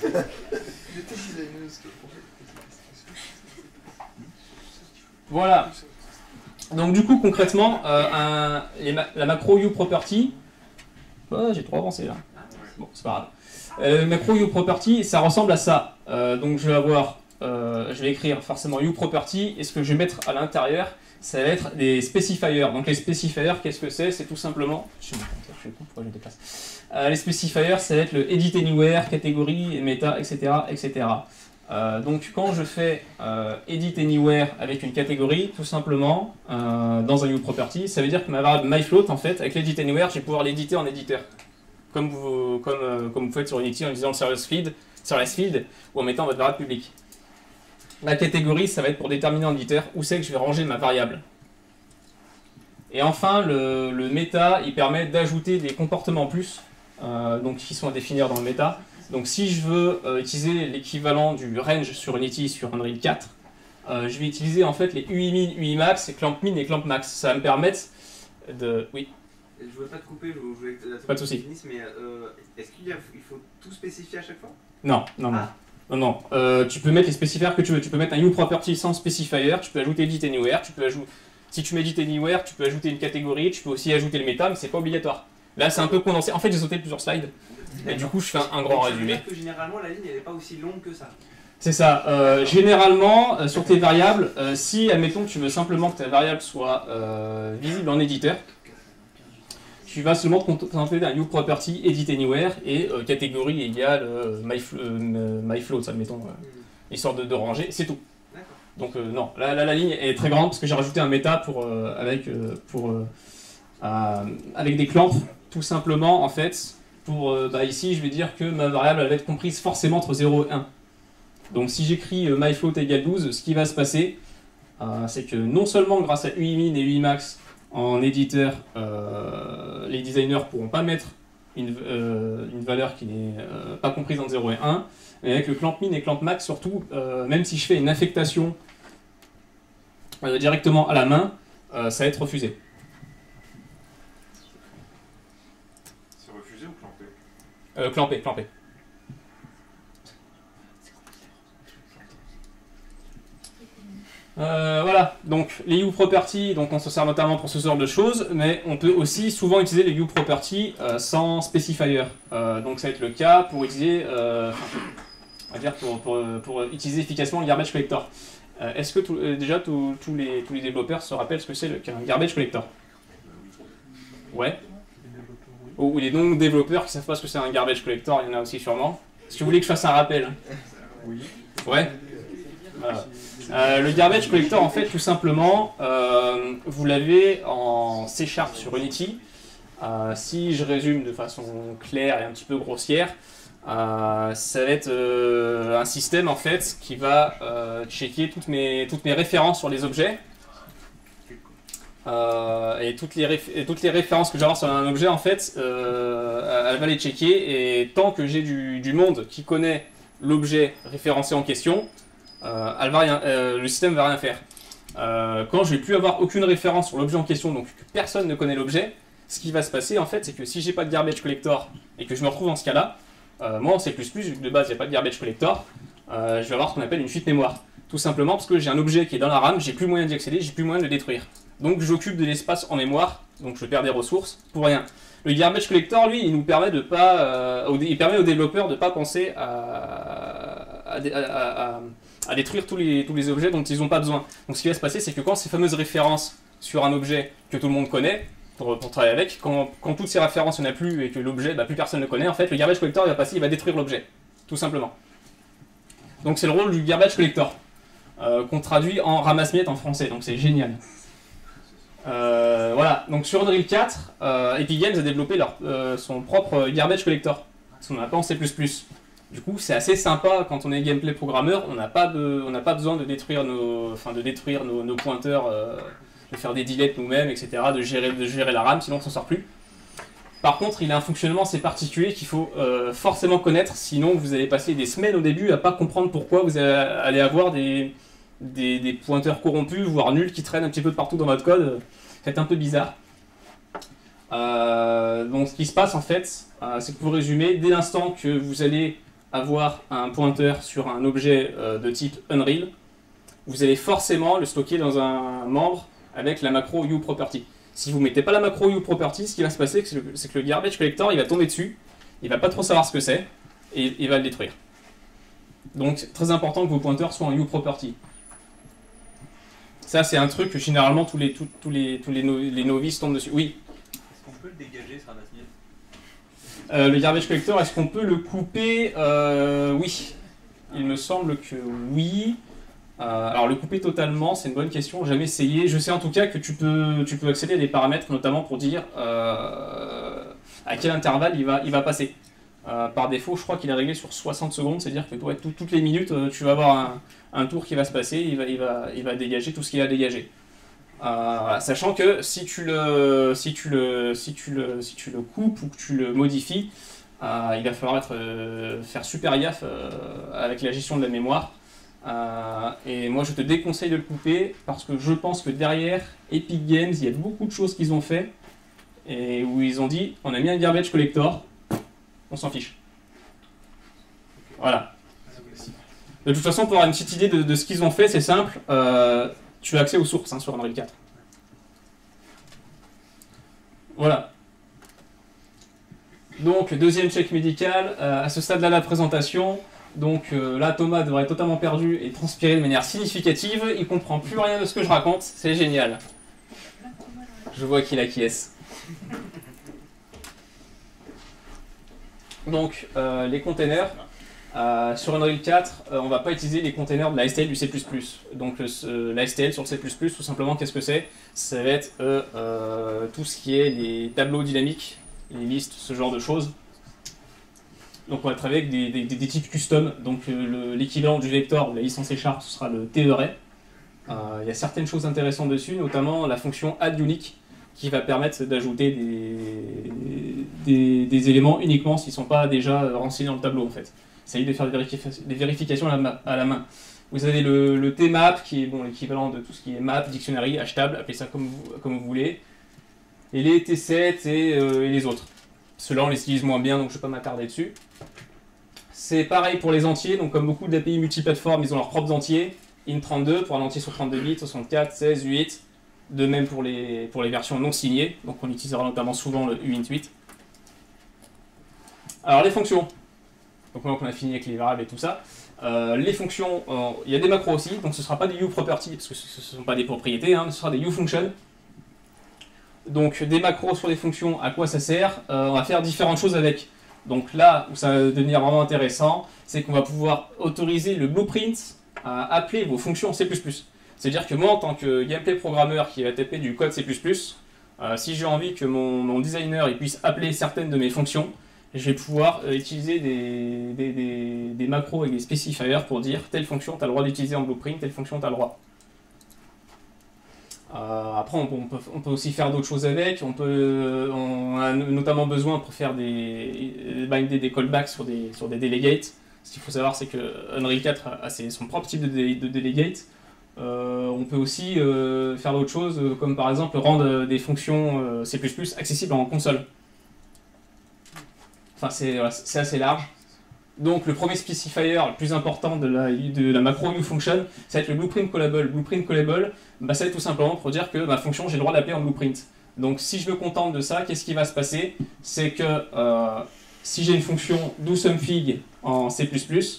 Voilà. Donc du coup, concrètement, la macro uProperty... Oh, j'ai trop avancé là. Bon, c'est pas grave. Macro uProperty, ça ressemble à ça. Donc je vais avoir... je vais écrire forcément uProperty, et ce que je vais mettre à l'intérieur, ça va être des specifiers. Donc les specifiers, qu'est-ce que c'est? C'est tout simplement... Je pourquoi je déplace. Les specifiers, ça va être le edit anywhere, catégorie, méta, etc. etc. Donc quand je fais edit anywhere avec une catégorie, tout simplement, dans un uProperty, ça veut dire que ma variable myFloat, en fait, avec l'edit anywhere, je vais pouvoir l'éditer en éditeur. Comme vous faites sur Unity en utilisant le serverless field ou en mettant votre variable publique. La catégorie, ça va être pour déterminer en éditeur où c'est que je vais ranger ma variable. Et enfin, le méta, il permet d'ajouter des comportements en plus, donc qui sont à définir dans le méta. Donc si je veux utiliser l'équivalent du range sur Unity sur Unreal 4, je vais utiliser en fait les UImin, UImax, et ClampMin et ClampMax. Ça va me permettre de... Oui. Je ne voulais pas te couper, je voulais que la pas de souci. Mais est-ce qu'il faut tout spécifier à chaque fois? Non, non, non. Non, non. Tu peux mettre les specifiers que tu veux. Tu peux mettre un uProperty sans specifier, tu peux ajouter edit anywhere, tu peux ajouter... Si tu mets edit anywhere, tu peux ajouter une catégorie, tu peux aussi ajouter le méta, mais c'est pas obligatoire. Là, c'est un peu condensé. En fait, j'ai sauté plusieurs slides. Et du coup, je fais un grand résumé. Que généralement, la ligne, elle n'est pas aussi longue que ça. C'est ça. Généralement, sur tes variables, si, admettons, tu veux simplement que ta variable soit visible en éditeur, tu vas seulement te contenter d'un uProperty edit anywhere et catégorie égale myFloat, admettons, histoire de ranger, c'est tout. Donc non, là, la ligne est très grande parce que j'ai rajouté un méta avec des clamps, tout simplement, en fait. Ici, je vais dire que ma variable elle va être comprise forcément entre 0 et 1. Donc si j'écris myFloat égale 12, ce qui va se passer, c'est que non seulement grâce à UImin et UImax en éditeur, les designers ne pourront pas mettre une valeur qui n'est pas comprise entre 0 et 1, mais avec le ClampMin et ClampMax surtout, même si je fais une affectation directement à la main, ça va être refusé. Clampé. Voilà, donc les uProperty, donc on se sert notamment pour ce genre de choses, mais on peut aussi souvent utiliser les uProperty sans specifier. Donc ça va être le cas pour utiliser, on va dire pour utiliser efficacement le garbage collector. Est-ce que déjà tous les développeurs se rappellent ce que c'est qu'un garbage collector? Ouais. Ou les non-développeurs qui ne savent pas ce que c'est un garbage collector, il y en a aussi sûrement. Est-ce que vous voulez que je fasse un rappel? Oui. Ouais. Voilà. Le garbage collector, en fait, tout simplement, vous l'avez en C# sur Unity. Si je résume de façon claire et un petit peu grossière, ça va être un système, en fait, qui va checker toutes mes références sur les objets. Et toutes les références que je vais avoir sur un objet, en fait, elle va les checker, et tant que j'ai du monde qui connaît l'objet référencé en question, le système ne va rien faire. quand je vais plus avoir aucune référence sur l'objet en question, donc que personne ne connaît l'objet, ce qui va se passer en fait, c'est que si j'ai pas de garbage collector et que je me retrouve dans ce cas-là, moi en C++, vu que de base il n'y a pas de garbage collector, je vais avoir ce qu'on appelle une fuite mémoire. Tout simplement parce que j'ai un objet qui est dans la RAM, j'ai plus moyen d'y accéder, j'ai plus moyen de le détruire. Donc j'occupe de l'espace en mémoire, donc je perds des ressources pour rien. Le garbage collector, lui, il nous permet de pas, il permet aux développeurs de pas penser à détruire tous les objets dont ils n'ont pas besoin. Donc ce qui va se passer, c'est que quand ces fameuses références sur un objet que tout le monde connaît, pour travailler avec, quand toutes ces références il n'y en a plus et que l'objet, plus personne ne le connaît, en fait, le garbage collector il va passer, il va détruire l'objet, tout simplement. Donc c'est le rôle du garbage collector, qu'on traduit en ramasse-miettes en français, donc c'est génial. Voilà, donc sur Unreal 4, Epic Games a développé son propre garbage collector, ce qu'on appelle en C++. Du coup, c'est assez sympa quand on est gameplay programmeur, on n'a pas besoin de détruire nos pointeurs, de faire des deletes nous-mêmes, etc., de gérer la RAM, sinon on s'en sort plus. Par contre, il a un fonctionnement assez particulier qu'il faut forcément connaître, sinon vous allez passer des semaines au début à pas comprendre pourquoi vous allez avoir des pointeurs corrompus, voire nuls, qui traînent un petit peu de partout dans votre code. C'est un peu bizarre. Donc ce qui se passe en fait, c'est que pour résumer, dès l'instant que vous allez avoir un pointeur sur un objet de type Unreal, vous allez forcément le stocker dans un membre avec la macro uProperty. Si vous ne mettez pas la macro uProperty, ce qui va se passer, c'est que le garbage collector il va tomber dessus, il va pas trop savoir ce que c'est, et il va le détruire. Donc c'est très important que vos pointeurs soient en uProperty. Ça c'est un truc que généralement tous les novices tombent dessus. Oui. Est-ce qu'on peut le dégager ce ramasse-miettes ? Le garbage collector, est-ce qu'on peut le couper ? Oui. Il me semble que oui. Alors le couper totalement, c'est une bonne question, jamais essayé. Je sais en tout cas que tu peux accéder à des paramètres, notamment pour dire à quel intervalle il va passer. Par défaut, je crois qu'il est réglé sur 60 secondes, c'est-à-dire que toutes les minutes, tu vas avoir un tour qui va se passer, il va dégager tout ce qu'il a dégagé. Sachant que si tu le coupes ou que tu le modifies, il va falloir faire super gaffe avec la gestion de la mémoire. Et moi je te déconseille de le couper parce que je pense que derrière Epic Games il y a beaucoup de choses qu'ils ont fait et où ils ont dit on a mis un garbage collector, on s'en fiche. Voilà. De toute façon pour avoir une petite idée de ce qu'ils ont fait, c'est simple, tu as accès aux sources sur Unreal 4. Voilà. Donc deuxième check médical, à ce stade-là de la présentation. Donc là, Thomas devrait être totalement perdu et transpirer de manière significative. Il comprend plus rien de ce que je raconte. C'est génial. Je vois qu'il acquiesce. Donc, les containers. Sur Unreal 4, on ne va pas utiliser les containers de la STL du C++. Donc la STL sur le C++, tout simplement, qu'est-ce que c'est ? Ça va être tout ce qui est les tableaux dynamiques, les listes, ce genre de choses. Donc on va travailler avec des types custom, donc l'équivalent du vector ou la licence C# ce sera le TEArray. Il y a certaines choses intéressantes dessus, notamment la fonction addUnique qui va permettre d'ajouter des éléments uniquement s'ils ne sont pas déjà renseignés dans le tableau en fait. Il s'agit de faire des vérifications à la main. Vous avez le tmap qui est l'équivalent de tout ce qui est map, dictionary, hashtable, appelez ça comme vous voulez. Et les T7 et les autres. Ceux-là on les utilise moins bien donc je ne vais pas m'attarder dessus. C'est pareil pour les entiers, donc comme beaucoup d'API multiplateformes, ils ont leurs propres entiers. int32 pour un entier sur 32 bits, 64, 16, 8. De même pour les versions non signées, donc on utilisera notamment souvent le uint8. Alors les fonctions. Donc maintenant qu'on a fini avec les variables et tout ça, les fonctions, il y a des macros aussi, donc ce ne sera pas des uProperty, parce que ce ne sont pas des propriétés, mais ce sera des uFunctions. Donc des macros sur des fonctions, à quoi ça sert ? On va faire différentes choses avec. Donc là où ça va devenir vraiment intéressant, c'est qu'on va pouvoir autoriser le blueprint à appeler vos fonctions C++. C'est-à-dire que moi, en tant que gameplay programmeur qui va taper du code C++, si j'ai envie que mon designer il puisse appeler certaines de mes fonctions, je vais pouvoir utiliser des macros avec des specifiers pour dire telle fonction tu as le droit d'utiliser en blueprint, telle fonction tu as le droit. Après, on peut aussi faire d'autres choses avec. On a notamment besoin pour faire binder des callbacks sur des delegates. Ce qu'il faut savoir, c'est que Unreal 4 a son propre type de delegate. On peut aussi faire d'autres choses, comme par exemple rendre des fonctions C++ accessibles en console. Enfin, c'est assez large. Donc le premier specifier le plus important de la macro newFunction, ça va être le blueprint callable. Blueprint callable, bah, ça va être tout simplement pour dire que ma fonction, j'ai le droit d'appeler en blueprint. Donc si je me contente de ça, qu'est-ce qui va se passer? C'est que si j'ai une fonction doSomething en C++,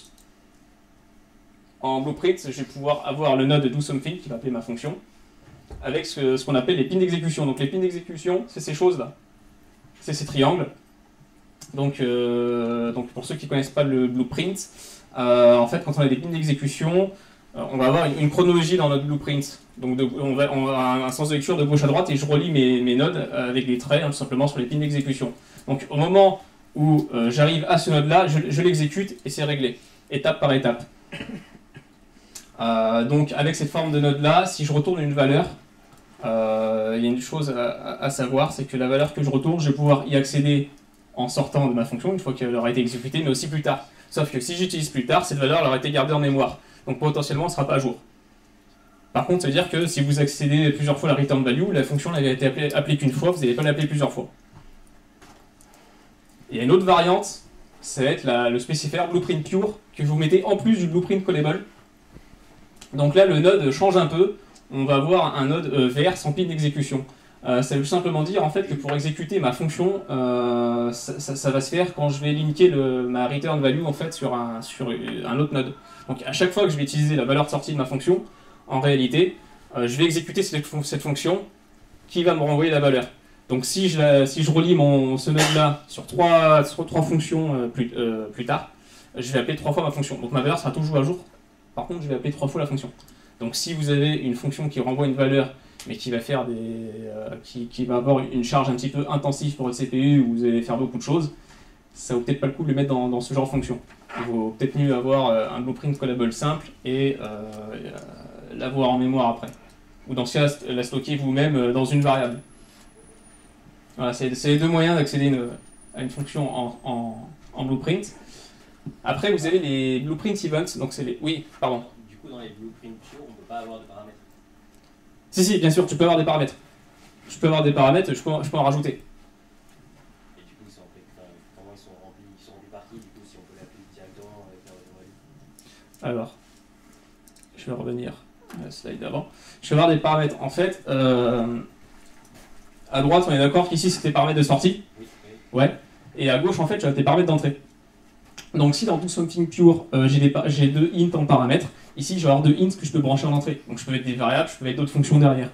en blueprint, je vais pouvoir avoir le node doSomething qui va appeler ma fonction, avec ce qu'on appelle les pins d'exécution. Donc les pins d'exécution, c'est ces choses-là. C'est ces triangles. Donc pour ceux qui ne connaissent pas le blueprint, en fait, quand on a des pins d'exécution, on va avoir une chronologie dans notre blueprint. Donc on a un sens de lecture de gauche à droite et je relie mes nodes avec des traits, tout simplement sur les pins d'exécution. Donc au moment où j'arrive à ce node-là, je l'exécute et c'est réglé, étape par étape. Donc avec cette forme de node-là, si je retourne une valeur, il y a une chose à savoir, c'est que la valeur que je retourne, je vais pouvoir y accéder en sortant de ma fonction, une fois qu'elle aura été exécutée, mais aussi plus tard. Sauf que si j'utilise plus tard, cette valeur elle aura été gardée en mémoire. Donc potentiellement, elle ne sera pas à jour. Par contre, ça veut dire que si vous accédez plusieurs fois à la return value, la fonction n'avait été appelée qu'une fois, vous n'allez pas l'appeler plusieurs fois. Il y a une autre variante, ça va être le specifier blueprint pure, que vous mettez en plus du blueprint callable. Donc là, le node change un peu. On va avoir un node vert sans pin d'exécution. Ça veut simplement dire en fait que pour exécuter ma fonction, ça va se faire quand je vais linker ma return value en fait sur un autre node. Donc à chaque fois que je vais utiliser la valeur de sortie de ma fonction, en réalité, je vais exécuter cette fonction qui va me renvoyer la valeur. Donc si je relie ce node-là sur trois fonctions plus tard, je vais appeler 3 fois ma fonction. Donc ma valeur sera toujours à jour. Par contre, je vais appeler 3 fois la fonction. Donc si vous avez une fonction qui renvoie une valeur, mais qui va faire qui va avoir une charge un petit peu intensive pour votre CPU, où vous allez faire beaucoup de choses, ça vaut peut-être pas le coup de le mettre dans ce genre de fonction. Il vaut peut-être mieux avoir un blueprint callable simple et l'avoir en mémoire après. Ou dans ce cas, la stocker vous-même dans une variable. Voilà, c'est les deux moyens d'accéder à une fonction en blueprint. Après, vous avez les blueprint events, donc c'est les... Oui, pardon. Du coup, dans les blueprints pure, on ne peut pas avoir de paramètres. Si, bien sûr, tu peux avoir des paramètres. Je peux avoir des paramètres, je peux en rajouter. Et du coup, comment ils sont remplis par qui, du coup, si on peut l'appeler directement avec la return value? Alors, je vais revenir à la slide d'avant. Je vais avoir des paramètres. En fait, à droite, on est d'accord qu'ici, c'était paramètres de sortie. Oui. Ouais. Et à gauche, en fait, j'ai des paramètres d'entrée. Donc si dans doSomething pure, j'ai 2 int en paramètres, ici je vais avoir 2 int que je peux brancher en entrée. Donc je peux mettre des variables, je peux mettre d'autres fonctions derrière.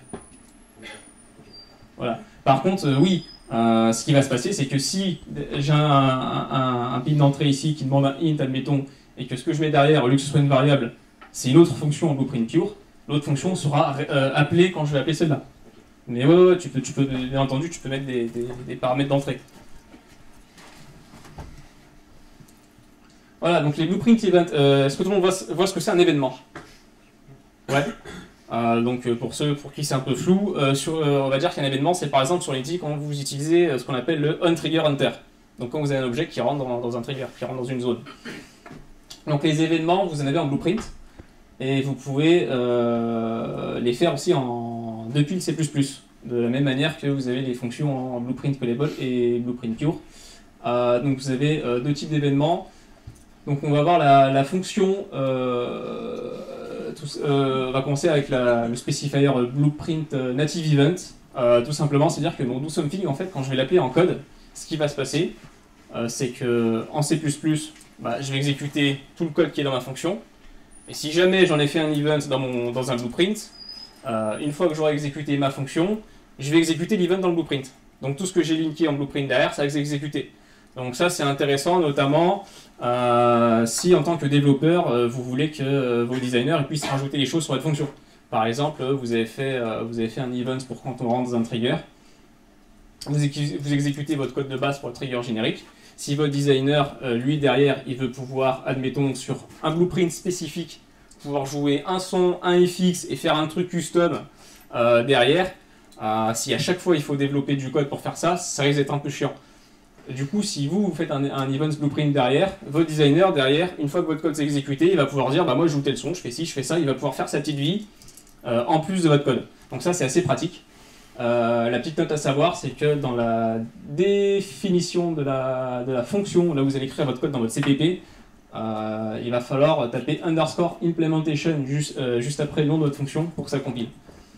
Voilà. Par contre, oui, ce qui va se passer, c'est que si j'ai un pin d'entrée ici qui demande un int, admettons, et que ce que je mets derrière, au lieu que ce soit une variable, c'est une autre fonction en blueprint pure, l'autre fonction sera appelée quand je vais appeler celle-là. Mais ouais, tu peux, bien entendu, tu peux mettre des paramètres d'entrée. Voilà, donc les blueprint events, est-ce que tout le monde voit ce que c'est un événement? Ouais. Donc pour ceux pour qui c'est un peu flou, on va dire qu'un événement, c'est par exemple sur Unity quand vous utilisez ce qu'on appelle le onTriggerHunter. Donc quand vous avez un objet qui rentre dans un trigger, qui rentre dans une zone. Donc les événements, vous en avez en blueprint, et vous pouvez les faire aussi depuis le C++, de la même manière que vous avez les fonctions en blueprint callable et blueprint pure. Donc vous avez 2 types d'événements. Donc on va voir la fonction, on va commencer avec le specifier blueprint native event. Tout simplement, c'est-à-dire que mon doSomething, en fait, quand je vais l'appeler en code, ce qui va se passer, c'est qu'en C++, je vais exécuter tout le code qui est dans ma fonction. Et si jamais j'en ai fait un event dans un blueprint, une fois que j'aurai exécuté ma fonction, je vais exécuter l'event dans le blueprint. Donc tout ce que j'ai linké en blueprint derrière, ça va exécuter. Donc ça c'est intéressant, notamment si en tant que développeur, vous voulez que vos designers puissent rajouter des choses sur votre fonction. Par exemple, vous avez fait un event pour quand on rentre dans un trigger. Vous exécutez votre code de base pour le trigger générique. Si votre designer, lui derrière, il veut pouvoir, admettons, sur un blueprint spécifique, pouvoir jouer un son, un FX et faire un truc custom derrière, si à chaque fois il faut développer du code pour faire ça, ça risque d'être un peu chiant. Du coup, si vous faites un event blueprint derrière, votre designer derrière, une fois que votre code s'est exécuté, il va pouvoir dire bah moi je joue tel son, je fais ci, je fais ça, il va pouvoir faire sa petite vie en plus de votre code. Donc ça, c'est assez pratique. La petite note à savoir, c'est que dans la définition de la fonction, là où vous allez écrire votre code dans votre CPP, il va falloir taper underscore implementation juste après le nom de votre fonction pour que ça compile.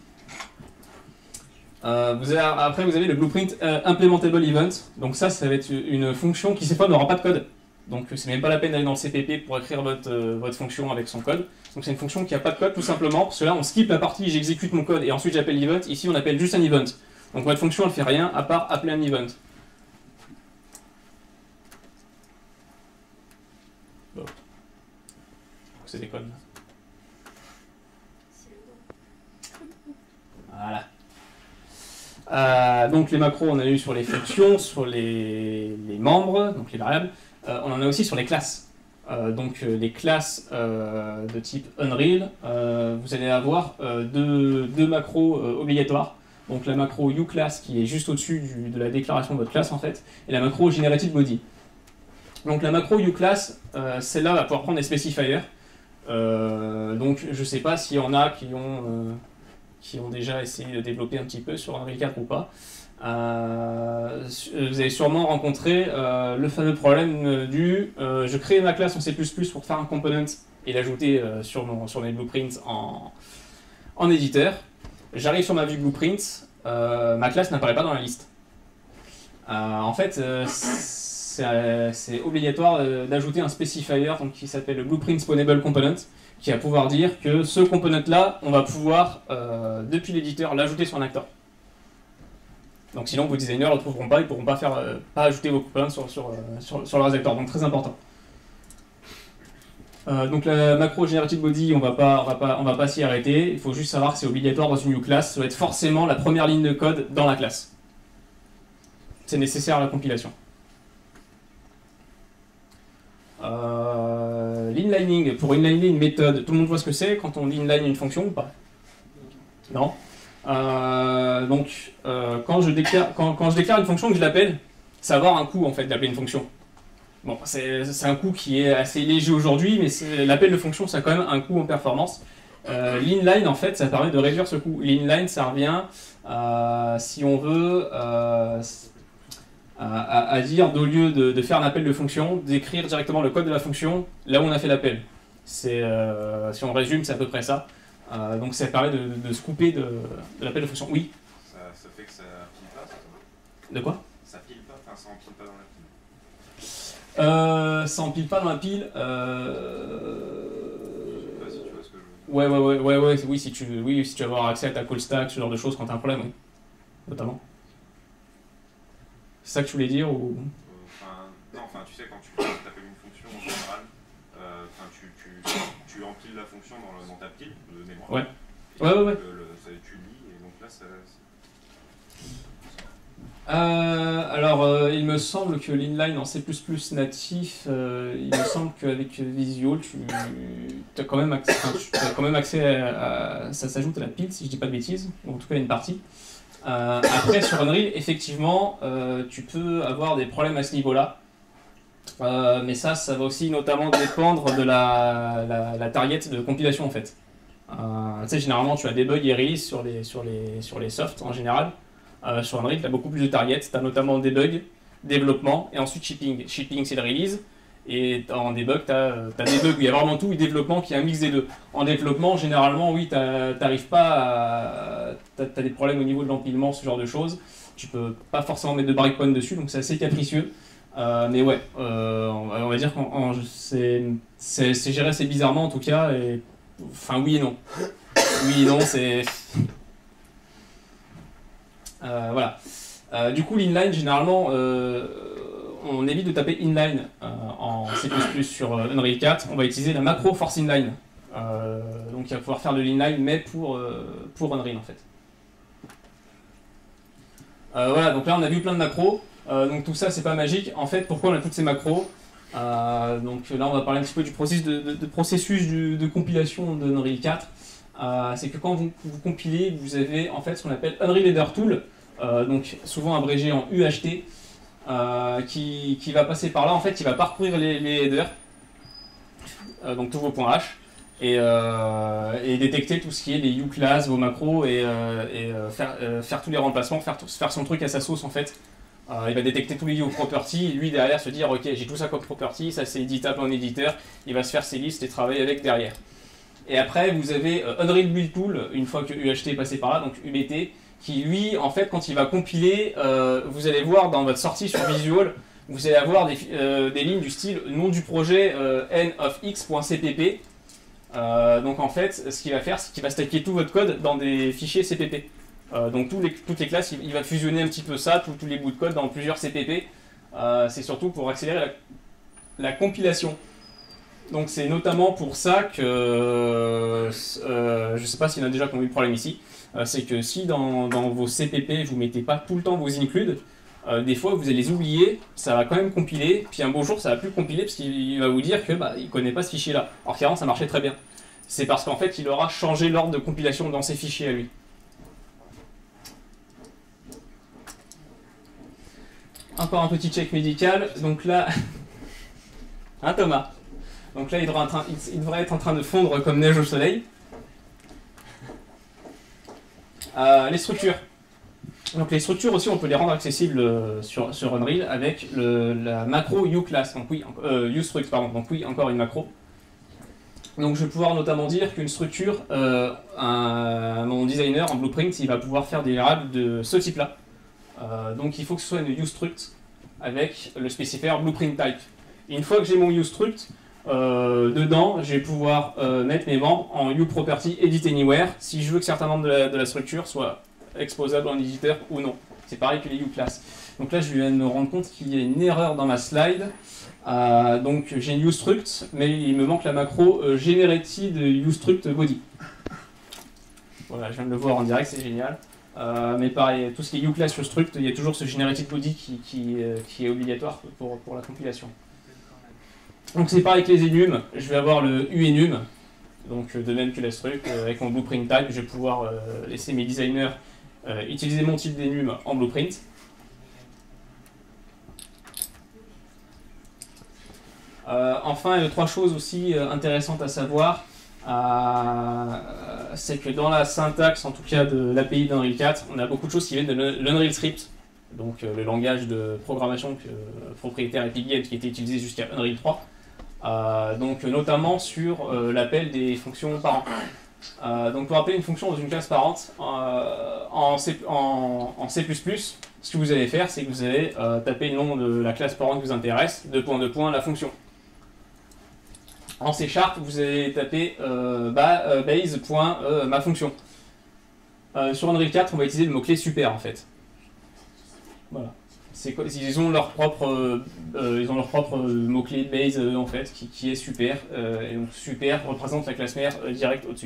Après, vous avez le blueprint implementable event. Donc ça va être une fonction qui, cette fois, n'aura pas de code. Donc c'est même pas la peine d'aller dans le CPP pour écrire votre fonction avec son code. Donc c'est une fonction qui n'a pas de code tout simplement, parce que là on skip la partie j'exécute mon code et ensuite j'appelle l'event. Ici on appelle juste un event. Donc votre fonction elle fait rien à part appeler un event. Bon. C'est des codes. Voilà. Donc les macros on a eu sur les fonctions, sur les membres, donc les variables. On en a aussi sur les classes. Donc les classes de type Unreal, vous allez avoir deux macros obligatoires. Donc la macro uClass qui est juste au-dessus de la déclaration de votre classe en fait, et la macro GenerateBody. Donc la macro uClass, celle-là va pouvoir prendre des specifiers. Donc je ne sais pas s'il y en a qui ont déjà essayé de développer un petit peu sur Unreal 4 ou pas. Vous avez sûrement rencontré le fameux problème du je crée ma classe en C++ pour faire un component et l'ajouter sur mes blueprints en éditeur. J'arrive sur ma vue blueprint, ma classe n'apparaît pas dans la liste. En fait, c'est obligatoire d'ajouter un specifier donc, qui s'appelle le blueprint spawnable component, qui va pouvoir dire que ce component là, on va pouvoir depuis l'éditeur l'ajouter sur un acteur. Donc sinon vos designers ne le trouveront pas, ils ne pourront pas ajouter vos components sur leur acteur, donc très important. Donc la macro GenerateBody, on va pas s'y arrêter, il faut juste savoir que c'est obligatoire dans une uClass, ça doit être forcément la première ligne de code dans la classe. C'est nécessaire à la compilation. L'inlining, pour inliner une méthode, tout le monde voit ce que c'est quand on inline une fonction ou pas? Non. Donc, quand je déclare une fonction que je l'appelle, ça va avoir un coût en fait d'appeler une fonction. Bon, c'est un coût qui est assez léger aujourd'hui, mais l'appel de fonction, ça a quand même un coût en performance. L'inline, en fait, ça permet de réduire ce coût. L'inline, ça revient, si on veut, à dire, au lieu de faire un appel de fonction, d'écrire directement le code de la fonction là où on a fait l'appel. Si on résume, c'est à peu près ça. Donc ça permet de se couper de l'appel de fonction. Oui. Ça fait que ça pile pas, ça? De quoi? Ça pile pas, enfin ça empile pas dans la pile. Ça empile pas dans la pile. Je sais pas si tu vois ce que je veux dire. Ouais, oui, si tu veux avoir accès à ta call stack, ce genre de choses quand t'as un problème, oui. Notamment. C'est ça que tu voulais dire ou... Non, tu sais, quand tu appelles une fonction en général, tu empiles la fonction dans ta pile de mémoire. Ouais. Et Ouais. Tu lis, et donc là, ça... il me semble que l'inline en C++ natif, il me semble qu'avec Visual, tu as quand même accès à... Ça s'ajoute à la pile, si je dis pas de bêtises, ou en tout cas une partie. Après, sur Unreal, effectivement, tu peux avoir des problèmes à ce niveau-là. Mais ça va aussi notamment dépendre de la target de compilation, en fait. Tu sais, généralement, tu as des bugs et release sur les softs, en général. Sur Unreal, tu as beaucoup plus de targets. Tu as notamment des bugs, développement, et ensuite shipping. Shipping, c'est le release. Et en debug, tu as des bugs où il y a vraiment tout, et développement qui est un mix des deux. En développement, généralement, oui, tu n'arrives pas à... Tu as des problèmes au niveau de l'empilement, ce genre de choses. Tu peux pas forcément mettre de breakpoint dessus, donc c'est assez capricieux. Mais ouais, on va dire que c'est géré assez bizarrement en tout cas. Et... Enfin, oui et non. Oui et non, c'est... voilà. Du coup, l'inline, généralement... on évite de taper inline en C++ sur Unreal 4, on va utiliser la macro force inline. Donc il va pouvoir faire de l'inline, mais pour Unreal en fait. Voilà, donc là on a vu plein de macros. Donc tout ça c'est pas magique. En fait, pourquoi on a toutes ces macros? Donc là on va parler un petit peu du processus de compilation de Unreal 4. C'est que quand vous compilez, vous avez en fait ce qu'on appelle Unreal Header Tool, donc souvent abrégé en UHT. Qui va passer par là, en fait, il va parcourir les headers, donc tous vos points H, et détecter tout ce qui est les uClass, vos macros, et faire tous les remplacements, faire son truc à sa sauce en fait. Il va détecter tous les uProperties, et lui derrière se dire ok, j'ai tout ça comme property, ça c'est éditable en éditeur, il va se faire ses listes et travailler avec derrière. Et après vous avez Unreal Build Tool, une fois que UHT est passé par là, donc UBT, qui lui en fait quand il va compiler, vous allez voir dans votre sortie sur Visual, vous allez avoir des lignes du style nom du projet n of x.cpp. Donc en fait ce qu'il va faire c'est qu'il va stacker tout votre code dans des fichiers CPP. Donc toutes les classes, il va fusionner un petit peu ça, tous les bouts de code dans plusieurs CPP. C'est surtout pour accélérer la compilation. Donc c'est notamment pour ça que, je ne sais pas s'il y en a déjà qui ont eu le problème ici, c'est que si dans vos CPP vous ne mettez pas tout le temps vos includes, des fois vous allez les oublier, ça va quand même compiler, puis un beau jour ça va plus compiler parce qu'il va vous dire que il ne connaît pas ce fichier là. Alors qu'avant ça marchait très bien. C'est parce qu'en fait il aura changé l'ordre de compilation dans ses fichiers à lui. Encore un petit check médical, donc là, hein Thomas? Donc là il devrait être en train de fondre comme neige au soleil. Les structures. Donc les structures aussi on peut les rendre accessibles sur Unreal avec la macro uClass, donc oui, uStruct, pardon, donc oui, encore une macro. Donc je vais pouvoir notamment dire qu'une structure, mon designer en Blueprint, il va pouvoir faire des variables de ce type-là. Donc il faut que ce soit une uStruct avec le spécifier Blueprint Type. Et une fois que j'ai mon uStruct, dedans, je vais pouvoir mettre mes membres en uProperty Edit Anywhere si je veux que certains membres de la structure soient exposables en éditeur ou non. C'est pareil que les uClass. Donc là, je viens de me rendre compte qu'il y a une erreur dans ma slide. Donc j'ai une uStruct, mais il me manque la macro Generated uStruct Body. Voilà, je viens de le voir en direct, c'est génial. Mais pareil, tout ce qui est uClass uStruct, il y a toujours ce Generated Body qui est obligatoire pour la compilation. Donc c'est pareil que les enum, je vais avoir le uenum, donc de même que la struct, avec mon blueprint type, je vais pouvoir laisser mes designers utiliser mon type d'enum en blueprint. Enfin, il y a trois choses aussi intéressantes à savoir, c'est que dans la syntaxe, en tout cas de l'API d'Unreal 4, on a beaucoup de choses qui viennent de l'Unreal Script, donc le langage de programmation propriétaire Epic Games qui était utilisé jusqu'à Unreal 3. Donc notamment sur l'appel des fonctions parents. Donc pour appeler une fonction dans une classe parente en C++, ce que vous allez faire, c'est que vous allez taper le nom de la classe parente qui vous intéresse, la fonction. En C#, vous allez taper base.ma fonction. Sur Unreal 4, on va utiliser le mot-clé super en fait. Voilà. Ils ont leur propre mot-clé base en fait qui est super, et donc super représente la classe mère directe au-dessus.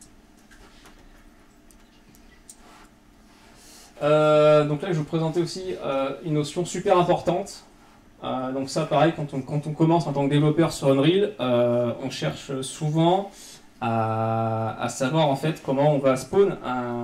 Donc là je vais vous présenter aussi une notion super importante. Donc ça pareil, quand on commence en tant que développeur sur Unreal, on cherche souvent à savoir en fait comment on va spawn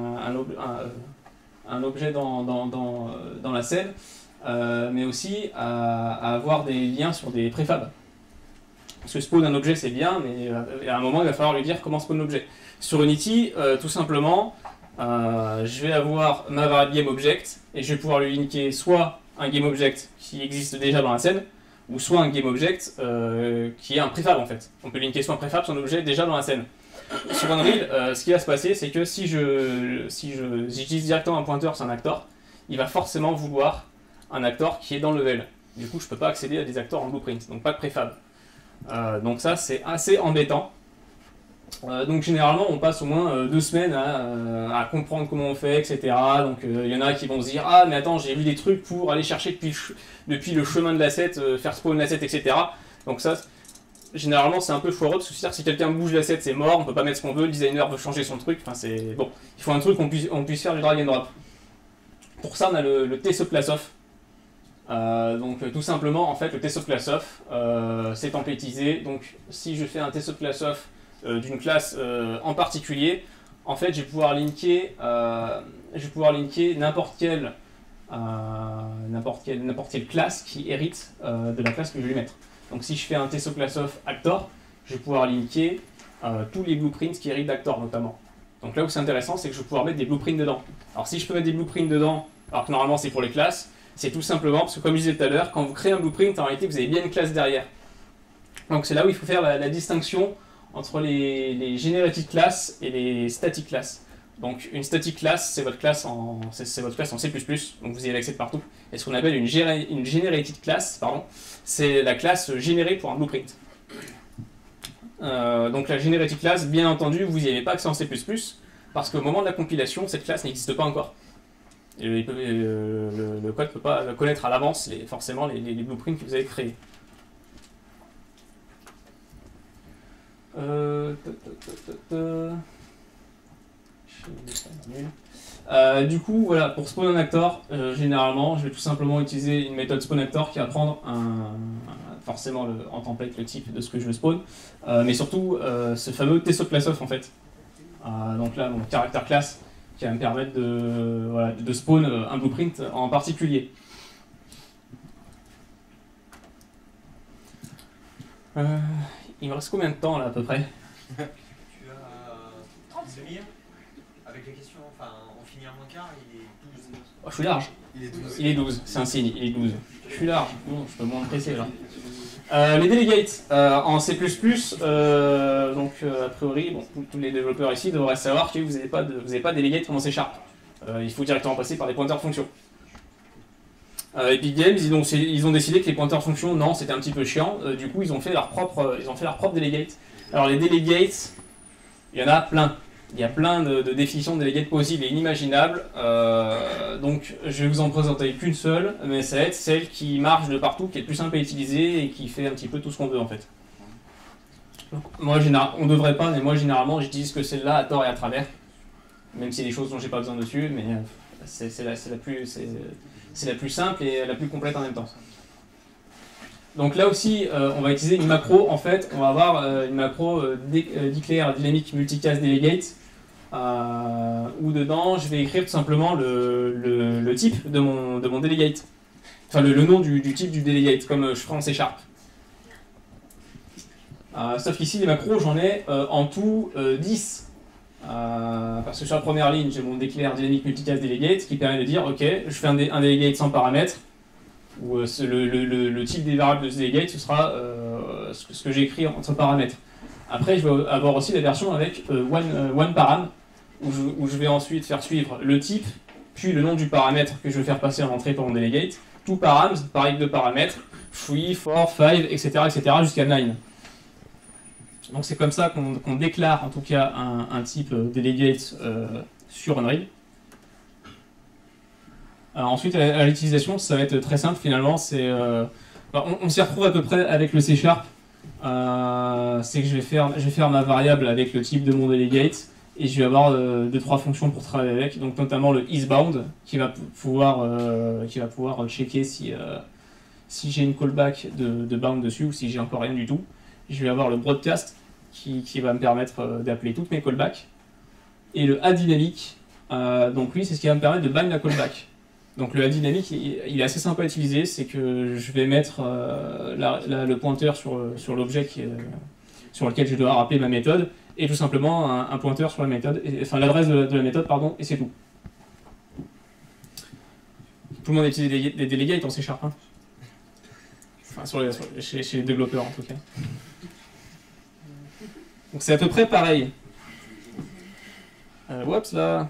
un objet dans la scène. Mais aussi à avoir des liens sur des préfabs. Parce que spawn un objet c'est bien, mais à un moment il va falloir lui dire comment spawn l'objet. Sur Unity, tout simplement, je vais avoir ma variable GameObject et je vais pouvoir lui linker soit un GameObject qui existe déjà dans la scène, ou soit un GameObject qui est un préfab en fait. On peut linker soit un préfab, soit un objet déjà dans la scène. Sur Unreal, ce qui va se passer, c'est que si j'utilise directement un pointeur sur un actor, il va forcément vouloir un actor qui est dans le level. Du coup, je ne peux pas accéder à des actors en blueprint, donc pas de préfab. Donc ça, c'est assez embêtant. Donc généralement, on passe au moins 2 semaines à comprendre comment on fait, etc. Donc il y en a qui vont se dire « Ah, mais attends, j'ai vu des trucs pour aller chercher depuis le chemin de l'asset, faire spawn l'asset, etc. » Donc ça, généralement, c'est un peu foireux, parce que c'est-à-dire que si quelqu'un bouge l'asset, c'est mort, on peut pas mettre ce qu'on veut, le designer veut changer son truc, enfin c'est... Bon, il faut un truc qu'on puisse faire du drag and drop. Pour ça, on a le TSOClassOff. Donc tout simplement, en fait, le TSOClassOff, c'est templétisé. Donc si je fais un TSOClassOff d'une classe en particulier, en fait, je vais pouvoir linker n'importe quelle classe qui hérite de la classe que je vais lui mettre. Donc si je fais un TSOClassOff Actor, je vais pouvoir linker tous les blueprints qui héritent d'Actor notamment. Donc là où c'est intéressant, c'est que je vais pouvoir mettre des blueprints dedans. Alors si je peux mettre des blueprints dedans, alors que normalement c'est pour les classes, c'est tout simplement parce que comme je disais tout à l'heure, quand vous créez un blueprint, en réalité vous avez bien une classe derrière. Donc c'est là où il faut faire la distinction entre les generated classes et les static classes. Donc une static class, c'est votre classe en C++, donc vous y avez accès de partout. Et ce qu'on appelle une generated class, c'est la classe générée pour un blueprint. Donc la generated class, bien entendu, vous n'y avez pas accès en C++, parce qu'au moment de la compilation, cette classe n'existe pas encore. Et le code ne peut pas connaître à l'avance forcément les blueprints que vous avez créés. Du coup, voilà, pour spawn un actor, généralement, je vais tout simplement utiliser une méthode spawn actor qui va prendre forcément en template le type de ce que je veux spawn, mais surtout ce fameux TSOClassOf en fait. Donc là, mon character class qui va me permettre de spawn un blueprint en particulier. Il me reste combien de temps là à peu près? Tu as 30 demi-heure avec les questions, enfin on finit à moins quart, il est 12. Oh, je suis large. Il est 12, c'est un signe, il est 12. Je suis large, bon, je peux moins me presser là. Les delegates en C++, donc a priori, bon, tous les développeurs ici devraient savoir que vous n'avez pas de delegate en C#. Il faut directement passer par des pointeurs fonctions. Epic Games, ils ont décidé que les pointeurs fonctions, non, c'était un petit peu chiant. Du coup, ils ont fait leur propre delegate. Alors les delegates, il y en a plein. Il y a plein de définitions de delegates possibles et inimaginables. Donc je vais vous en présenter qu'une seule, mais ça va être celle qui marche de partout, qui est le plus simple à utiliser et qui fait un petit peu tout ce qu'on veut en fait. Donc, moi, on devrait pas, mais moi généralement j'utilise que celle-là à tort et à travers. Même s'il y a des choses dont j'ai pas besoin dessus, mais c'est la plus simple et la plus complète en même temps. Donc là aussi, on va utiliser une macro. En fait, on va avoir une macro declare dynamic multicast delegate, où dedans, je vais écrire tout simplement le type de mon delegate. Enfin, le nom du type du delegate, comme je ferai en C#. Sauf qu'ici, les macros, j'en ai en tout 10. Parce que sur la première ligne, j'ai mon declare dynamic multicast delegate qui permet de dire ok, je fais un delegate sans paramètres, où le type des variables de ce delegate ce sera ce que j'ai écrit entre paramètres. Après, je vais avoir aussi la version avec one param, où je vais ensuite faire suivre le type, puis le nom du paramètre que je veux faire passer en entrée pour mon delegate, tout params, pareil de paramètres, 3, 4, 5, etc., jusqu'à 9. Donc c'est comme ça qu'on déclare en tout cas un type delegate sur Unreal. Ensuite, à l'utilisation, ça va être très simple finalement. On s'y retrouve à peu près avec le C#. C'est que je vais faire ma variable avec le type de mon delegate et je vais avoir 2-3 fonctions pour travailler avec. Donc notamment le isBound qui va pouvoir checker si j'ai une callback de bound dessus ou si j'ai encore rien du tout. Je vais avoir le broadcast qui va me permettre d'appeler toutes mes callbacks. Et le addynamic, donc lui, c'est ce qui va me permettre de bind la callback. Donc le addynamic, il est assez sympa à utiliser, c'est que je vais mettre le pointeur sur l'objet sur lequel je dois rappeler ma méthode, et tout simplement un pointeur sur la méthode, enfin l'adresse de la méthode, pardon, et c'est tout. Tout le monde utilise des delegates en C#, hein. Enfin, chez les développeurs en tout cas. Donc c'est à peu près pareil. Oups là.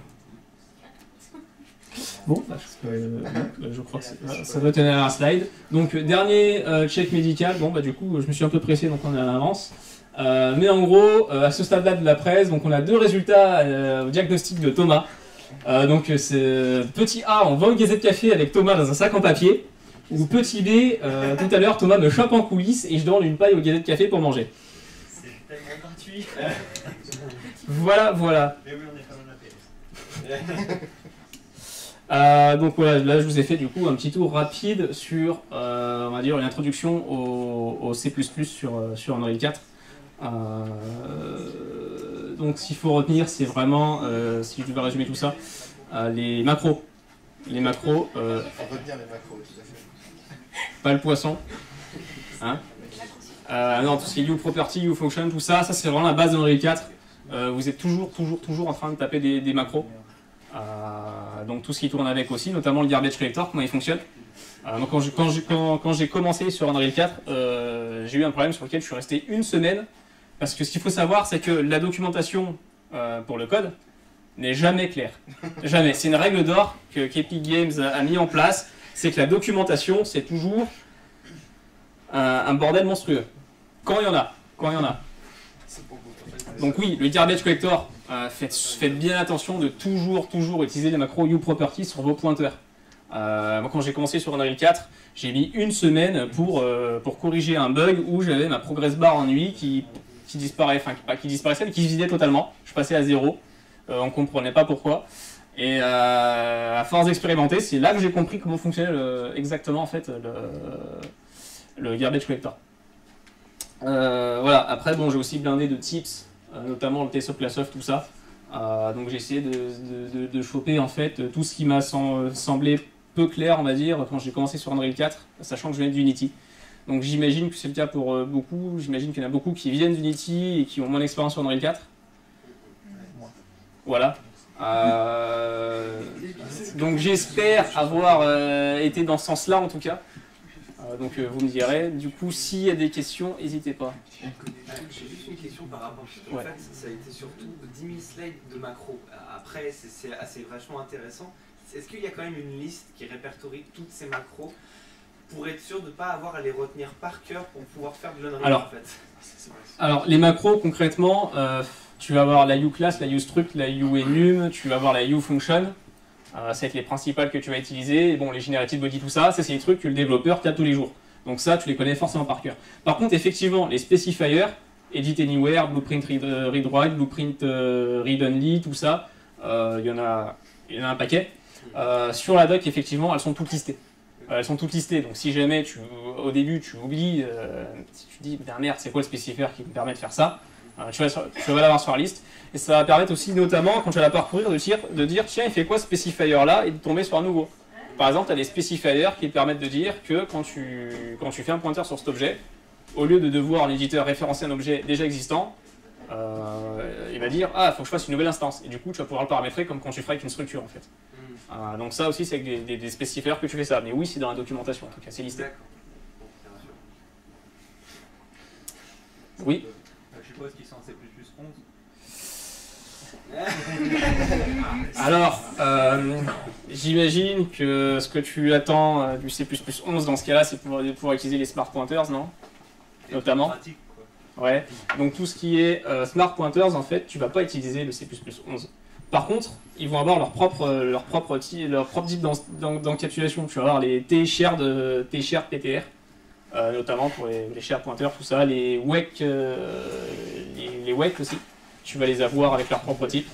Bon, je crois que ça doit tenir un slide. Donc dernier check médical. Bon du coup je me suis un peu pressé donc on est en avance. Mais en gros à ce stade-là de la presse, donc on a deux résultats au diagnostic de Thomas. Donc c'est petit A, on va au Gazette Café avec Thomas dans un sac en papier. Ou petit B, tout à l'heure Thomas me chope en coulisses et je donne une paille au Gazette Café pour manger. C'est tellement gratuit. Voilà. Mais oui, on est pas mal à donc voilà, là je vous ai fait du coup un petit tour rapide sur, on va dire, une introduction au C++ sur Unreal 4. Donc ce qu'il faut retenir, c'est vraiment, si je devais résumer tout ça, les macros. Les macros. Il faut retenir les macros, tout à fait. Pas le poisson. Hein? Non, tout ce qui est uProperty, uFunction, tout ça, c'est vraiment la base d'Unreal 4. Vous êtes toujours en train de taper des macros. Donc tout ce qui tourne avec aussi, notamment le garbage collector, comment il fonctionne. Donc quand j'ai commencé sur Unreal 4, j'ai eu un problème sur lequel je suis resté une semaine. Parce que ce qu'il faut savoir, c'est que la documentation pour le code n'est jamais claire. Jamais. C'est une règle d'or qu'Epic Games a mis en place. C'est que la documentation, c'est toujours un bordel monstrueux. Quand il y en a. Donc oui, le garbage collector, faites bien attention de toujours utiliser les macros uProperty sur vos pointeurs. Moi, quand j'ai commencé sur Unreal 4, j'ai mis une semaine pour corriger un bug où j'avais ma progress bar en UI qui disparaissait, mais qui se vidait totalement. Je passais à 0, on ne comprenait pas pourquoi. Et à force d'expérimenter, c'est là que j'ai compris comment fonctionnait exactement en fait, le garbage collector. Voilà. Après, bon, j'ai aussi blindé de tips, notamment le TSO Class-Off, tout ça. Donc j'ai essayé de choper en fait tout ce qui m'a semblé peu clair, on va dire, quand j'ai commencé sur Unreal 4, sachant que je venais d'Unity. Donc j'imagine que c'est le cas pour beaucoup, j'imagine qu'il y en a beaucoup qui viennent d'Unity et qui ont moins d'expérience sur Unreal 4. Voilà. Donc j'espère avoir été dans ce sens-là en tout cas. Donc vous me direz, du coup s'il y a des questions, n'hésitez pas. J'ai juste une question par rapport, en fait ça a été surtout 10 000 slides de macros. Après c'est vachement intéressant. Est-ce qu'il y a quand même une liste qui répertorie toutes ces macros pour être sûr de ne pas avoir à les retenir par cœur pour pouvoir faire de l'Unreal en fait? Alors les macros concrètement, tu vas avoir la uClass, la uStruct, la uEnum, tu vas avoir la uFunction. Ça va être les principales que tu vas utiliser. Et bon, les generated body, tout ça, c'est les trucs que le développeur tape tous les jours. Donc ça, tu les connais forcément par cœur. Par contre, effectivement, les specifiers, Edit Anywhere, Blueprint Read Write, Blueprint Read Only, tout ça, il y en a un paquet. Sur la doc, effectivement, elles sont toutes listées. Donc si jamais au début tu oublies, si tu dis merde, c'est quoi le specifier qui me permet de faire ça, tu vas l'avoir sur la liste. Et ça va permettre aussi, notamment, quand tu vas la parcourir, de dire tiens, il fait quoi ce specifier là, et de tomber sur un nouveau. Par exemple, tu as des specifiers qui te permettent de dire que quand tu fais un pointeur sur cet objet, au lieu de devoir l'éditeur référencer un objet déjà existant, il va dire ah, il faut que je fasse une nouvelle instance. Et du coup, tu vas pouvoir le paramétrer comme quand tu ferais avec une structure en fait. Donc ça aussi, c'est avec des specifiers que tu fais ça. Mais oui, c'est dans la documentation, en tout cas, c'est listé. Oui. Je suppose qu'ils sont en C++ 11. Alors, j'imagine que ce que tu attends du C++ 11 dans ce cas-là, c'est pour pouvoir utiliser les smart pointers, non? Notamment. Pratique, quoi. Ouais. Donc tout ce qui est smart pointers, en fait, tu vas pas utiliser le C++ 11. Par contre, ils vont avoir leur propre type d'encapsulation. Tu vas avoir les T-shared PTR, notamment pour les shared pointers, tout ça, les WEC, les WEC aussi. Tu vas les avoir avec leur propre type.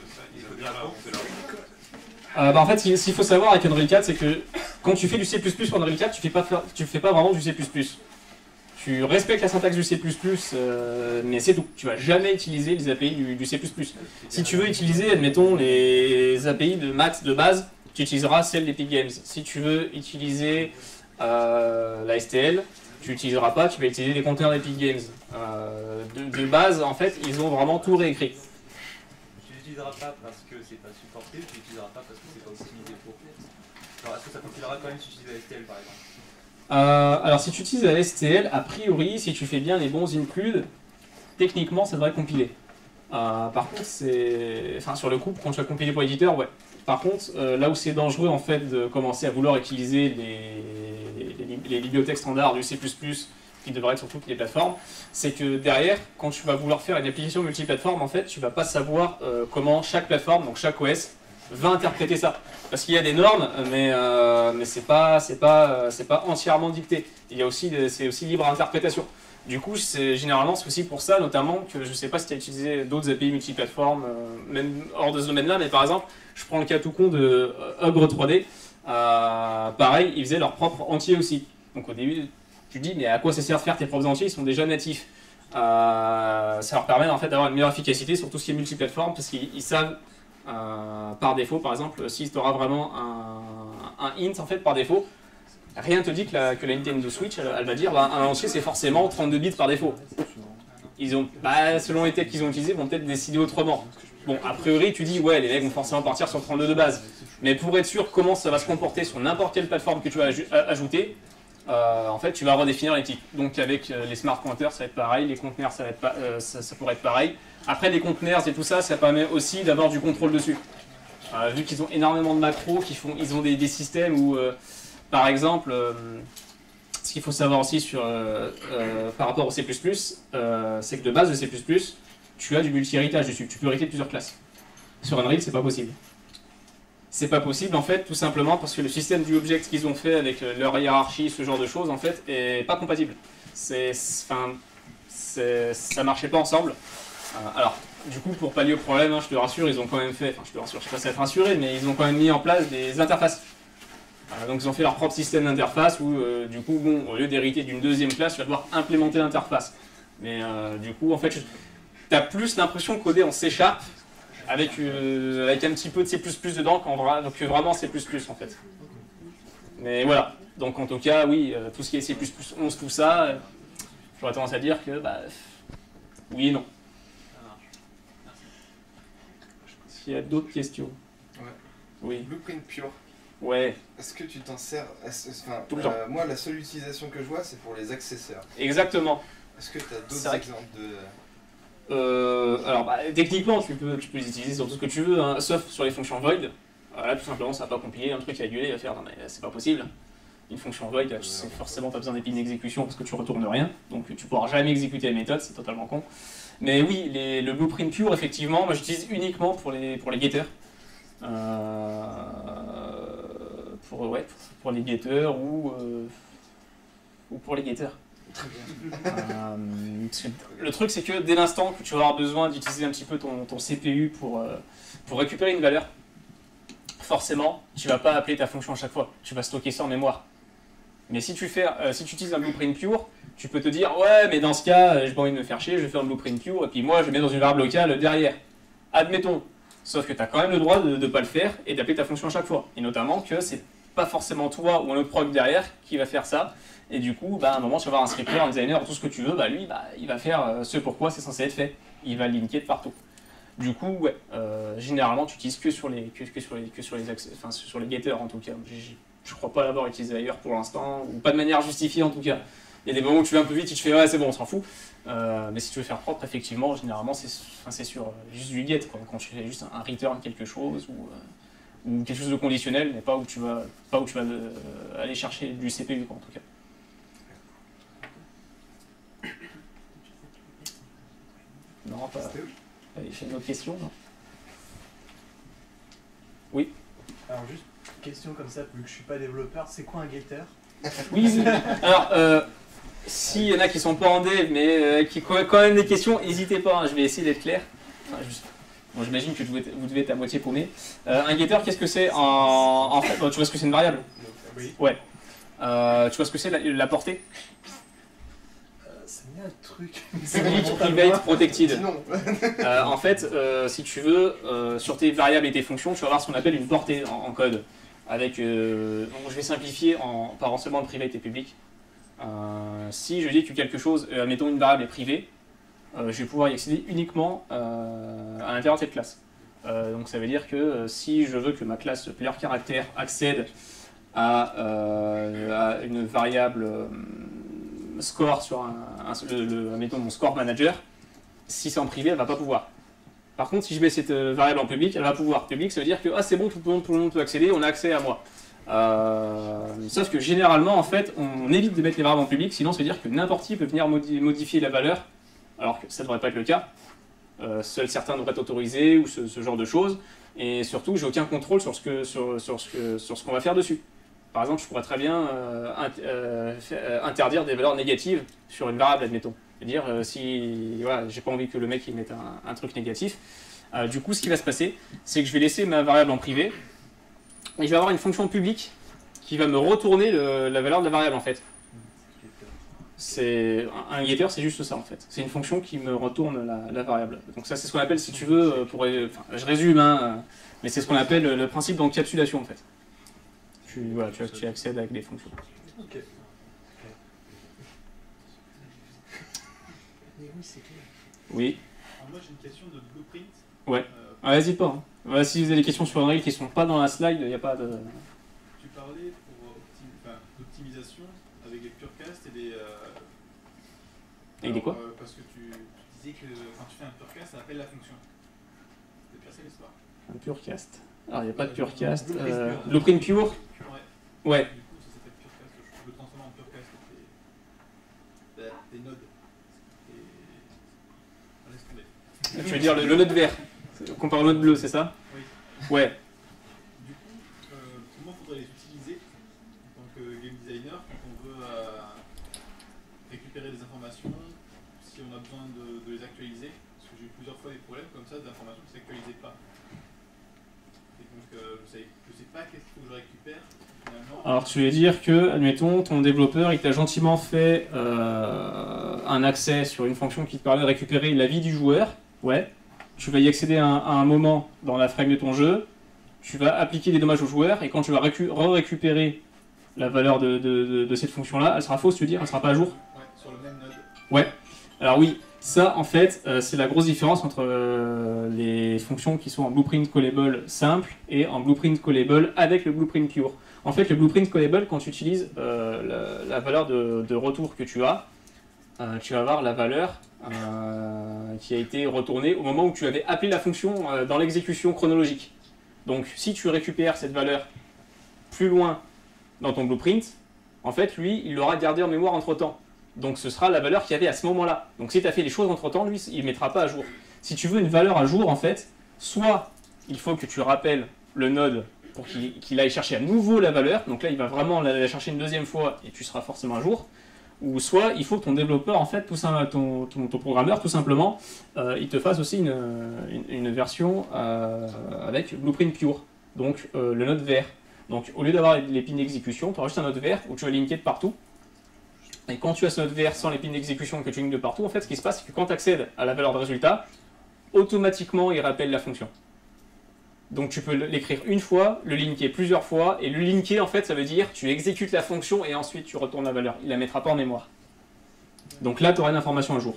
En fait, ce qu'il faut savoir avec Unreal 4, c'est que quand tu fais du C++ sur Unreal 4, tu fais pas vraiment du C++. Tu respectes la syntaxe du C++, mais c'est tout. Tu vas jamais utiliser les API du C++. Si tu veux utiliser, admettons, les API de maths de base, tu utiliseras celle d'Epic Games. Si tu veux utiliser la STL, tu n'utiliseras pas, tu vas utiliser les conteneurs d'Epic Games. De base, en fait, ils ont vraiment tout réécrit. Tu l'utiliseras pas parce que c'est pas supporté, tu l'utiliseras pas parce que c'est pas optimisé pour. Alors, est-ce que ça compilera quand même si tu utilises la STL par exemple? Alors si tu utilises la STL, a priori, si tu fais bien les bons includes, techniquement ça devrait compiler. Par contre, sur le coup, quand tu vas compiler pour l'éditeur, ouais. Par contre, là où c'est dangereux en fait de commencer à vouloir utiliser les bibliothèques standards du C++, qui devraient être sur toutes les plateformes, c'est que derrière, quand tu vas vouloir faire une application multiplateforme, en fait, tu vas pas savoir comment chaque plateforme, donc chaque OS, va interpréter ça. Parce qu'il y a des normes, mais c'est pas entièrement dicté. C'est aussi libre à interprétation. Du coup, généralement, c'est aussi pour ça, notamment, que je ne sais pas si tu as utilisé d'autres API multiplateformes, même hors de ce domaine-là, mais par exemple, je prends le cas tout con de Ogre 3D. Pareil, ils faisaient leur propre entier aussi. Donc au début, tu te dis, mais à quoi ça sert de faire tes propres entiers? Ils sont déjà natifs. Ça leur permet en fait d'avoir une meilleure efficacité sur tout ce qui est multiplateforme, parce qu'ils savent par défaut, par exemple, si tu auras vraiment un int en fait par défaut, rien ne te dit que la Nintendo Switch, elle va dire, bah, un lancier c'est forcément 32 bits par défaut. Ils ont, bah, selon les techs qu'ils ont utilisés, vont peut-être décider autrement. Bon, a priori, tu dis, ouais, les mecs vont forcément partir sur 32 de base. Mais pour être sûr comment ça va se comporter sur n'importe quelle plateforme que tu vas ajouter, en fait, tu vas redéfinir les types. Donc avec les smart pointers, ça va être pareil, les conteneurs, ça pourrait être pareil. Après, les conteneurs et tout ça, ça permet aussi d'avoir du contrôle dessus. Vu qu'ils ont énormément de macros, ils ont des systèmes où, par exemple, ce qu'il faut savoir aussi par rapport au C++, c'est que de base, le C++, tu as du multi-héritage dessus. Tu peux hériter de plusieurs classes. Sur Unreal, c'est pas possible. C'est pas possible, en fait, tout simplement parce que le système du object qu'ils ont fait avec leur hiérarchie, ce genre de choses, en fait, est pas compatible. Ça marchait pas ensemble. Alors, du coup, pour pallier au problème, hein, je te rassure, ils ont quand même fait, enfin, je te rassure, je sais pas si être rassuré, mais ils ont quand même mis en place des interfaces. Donc, ils ont fait leur propre système d'interface où, du coup, bon, au lieu d'hériter d'une deuxième classe, tu vas devoir implémenter l'interface. Mais du coup, en fait, tu as plus l'impression de coder en C# avec un petit peu de C++ dedans que vraiment C++ en fait. Mais voilà, donc en tout cas, oui, tout ce qui est C++ 11, tout ça, j'aurais tendance à dire que, bah, oui et non. Est-ce qu'il y a d'autres questions? Ouais. Oui. Blueprint Pure. Ouais. Est-ce que tu t'en sers tout le temps. Moi, la seule utilisation que je vois, c'est pour les accessoires. Exactement. Est-ce que tu as d'autres exemples de... Alors, bah, techniquement, tu peux les utiliser sur tout ce que tu veux, hein, sauf sur les fonctions void. Là, tout simplement, ça va pas compiler, un truc qui a gueulé, il va faire non, mais c'est pas possible. Une fonction void, c'est forcément pas besoin d'épine d'exécution parce que tu retournes rien, donc tu pourras jamais exécuter la méthode, c'est totalement con. Mais oui, le blueprint pure, effectivement, moi j'utilise uniquement pour les getters. Pour les getters ou pour les getters. Le truc c'est que dès l'instant que tu vas avoir besoin d'utiliser un petit peu ton CPU pour récupérer une valeur, forcément tu vas pas appeler ta fonction à chaque fois, tu vas stocker ça en mémoire. Mais si tu utilises un blueprint pure, tu peux te dire ouais mais dans ce cas j'ai pas envie de me faire chier, je vais faire un blueprint pure et puis moi je vais mettre dans une variable locale derrière. Admettons, sauf que tu as quand même le droit de ne pas le faire et d'appeler ta fonction à chaque fois. Et notamment que c'est pas forcément toi ou un autre proc derrière qui va faire ça. Et du coup, bah, à un moment, tu vas avoir un scripter, un designer, tout ce que tu veux, bah, lui, bah, il va faire ce pourquoi c'est censé être fait. Il va linker de partout. Du coup, ouais, généralement, tu utilises que sur les getters en tout cas. Je crois pas l'avoir utilisé ailleurs pour l'instant, ou pas de manière justifiée en tout cas. Il y a des moments où tu vas un peu vite et tu fais ouais, c'est bon, on s'en fout. Mais si tu veux faire propre, effectivement, généralement, c'est sur juste du get, quoi. Quand tu fais juste un return quelque chose ou quelque chose de conditionnel, mais pas où tu vas aller chercher du CPU, quoi, en tout cas. Non, pas. Allez, j'ai une autre question. Non oui. Alors juste question comme ça, vu que je suis pas développeur, c'est quoi un getter? Oui. Alors, s'il y en a qui sont pas en dev, mais qui ont quand même des questions, n'hésitez pas. Hein, je vais essayer d'être clair. Enfin, bon, j'imagine que vous devez être à moitié paumé. Un getter, qu'est-ce que c'est en fait, tu vois ce que c'est une variable? Oui. Ouais. Tu vois ce que c'est la portée? C'est bien le truc. Public, private, protected. En fait, si tu veux, sur tes variables et tes fonctions, tu vas avoir ce qu'on appelle une portée en code. Avec, donc je vais simplifier par enseignement de private et public. Si je dis que quelque chose, mettons une variable est privée, je vais pouvoir y accéder uniquement à l'intérieur de cette classe. Donc ça veut dire que si je veux que ma classe player-caractère accède à une variable score sur mettons mon score manager, si c'est en privé, elle ne va pas pouvoir. Par contre, si je mets cette variable en public, elle va pouvoir. Public, ça veut dire que c'est bon, tout le monde peut accéder, on a accès à moi. Sauf que généralement, en fait, on évite de mettre les variables en public, sinon ça veut dire que n'importe qui peut venir modifier la valeur, alors que ça ne devrait pas être le cas. Seuls certains devraient être autorisés ou ce genre de choses. Et surtout, j'ai aucun contrôle sur ce qu'on va faire dessus. Par exemple, je pourrais très bien interdire des valeurs négatives sur une variable, admettons. C'est-à-dire, si voilà, j'ai pas envie que le mec il mette un truc négatif, du coup, ce qui va se passer, c'est que je vais laisser ma variable en privé, et je vais avoir une fonction publique qui va me retourner la valeur de la variable, en fait. Un getter, c'est juste ça, en fait. C'est une fonction qui me retourne la variable. Donc ça, c'est ce qu'on appelle, si tu veux, je résume, hein, mais c'est ce qu'on appelle le principe d'encapsulation, en fait. Tu accèdes avec des fonctions. Ok. Oui. Alors moi j'ai une question de blueprint. Ouais. Vas-y pas. Hein. Ouais, si vous avez des questions sur Unreal qui sont pas dans la slide, il n'y a pas de... Tu parlais pour d'optimisation avec les purecast et des... Et des quoi parce que tu disais que quand tu fais un purecast, ça appelle la fonction. C'était bien ça l'histoire. Un purecast. Alors il n'y a pas de purecast. Blueprint pure. Ouais. Du coup ça s'appelle purecast. Je peux le transformer en purecast des nodes. Et... Laisse tomber. Tu veux dire le node vert comparé au node bleu, c'est ça? Oui. Ouais. Du coup, comment faudrait les utiliser en tant que game designer quand on veut récupérer des informations, si on a besoin de les actualiser? Parce que j'ai eu plusieurs fois des problèmes comme ça d'informations qui ne s'actualisaient pas. Et donc je sais pas qu'est-ce qu'il faut que je récupère finalement. Alors tu veux dire que, admettons, ton développeur il t'a gentiment fait un accès sur une fonction qui te permet de récupérer la vie du joueur. Ouais. Tu vas y accéder à un moment dans la frame de ton jeu, tu vas appliquer des dommages au joueur, et quand tu vas récupérer la valeur de cette fonction-là, elle sera fausse, tu veux dire, elle sera pas à jour? Ouais, sur le même node. Ouais. Alors oui, ça en fait, c'est la grosse différence entre les fonctions qui sont en blueprint callable simple et en blueprint callable avec le blueprint pure. En fait, le blueprint callable, quand tu utilises la valeur de retour que tu vas avoir la valeur qui a été retournée au moment où tu avais appelé la fonction dans l'exécution chronologique. Donc si tu récupères cette valeur plus loin dans ton blueprint, en fait lui il l'aura gardé en mémoire entre temps. Donc ce sera la valeur qu'il y avait à ce moment-là. Donc si tu as fait des choses entre temps, lui il ne mettra pas à jour. Si tu veux une valeur à jour en fait, soit il faut que tu rappelles le node pour qu'il aille chercher à nouveau la valeur, donc là il va vraiment la chercher une deuxième fois et tu seras forcément à jour. Ou soit il faut que ton développeur, en fait, ton programmeur, tout simplement, il te fasse aussi une version avec Blueprint Pure, donc le node vert. Donc au lieu d'avoir les pins d'exécution, tu auras juste un node vert où tu vas linker de partout. Et quand tu as ce node vert sans les pins d'exécution que tu linkes de partout, en fait, ce qui se passe, c'est que quand tu accèdes à la valeur de résultat, automatiquement, il rappelle la fonction. Donc tu peux l'écrire une fois, le linker plusieurs fois, et le linker en fait ça veut dire tu exécutes la fonction et ensuite tu retournes la valeur. Il la mettra pas en mémoire. Donc là tu auras une information à jour.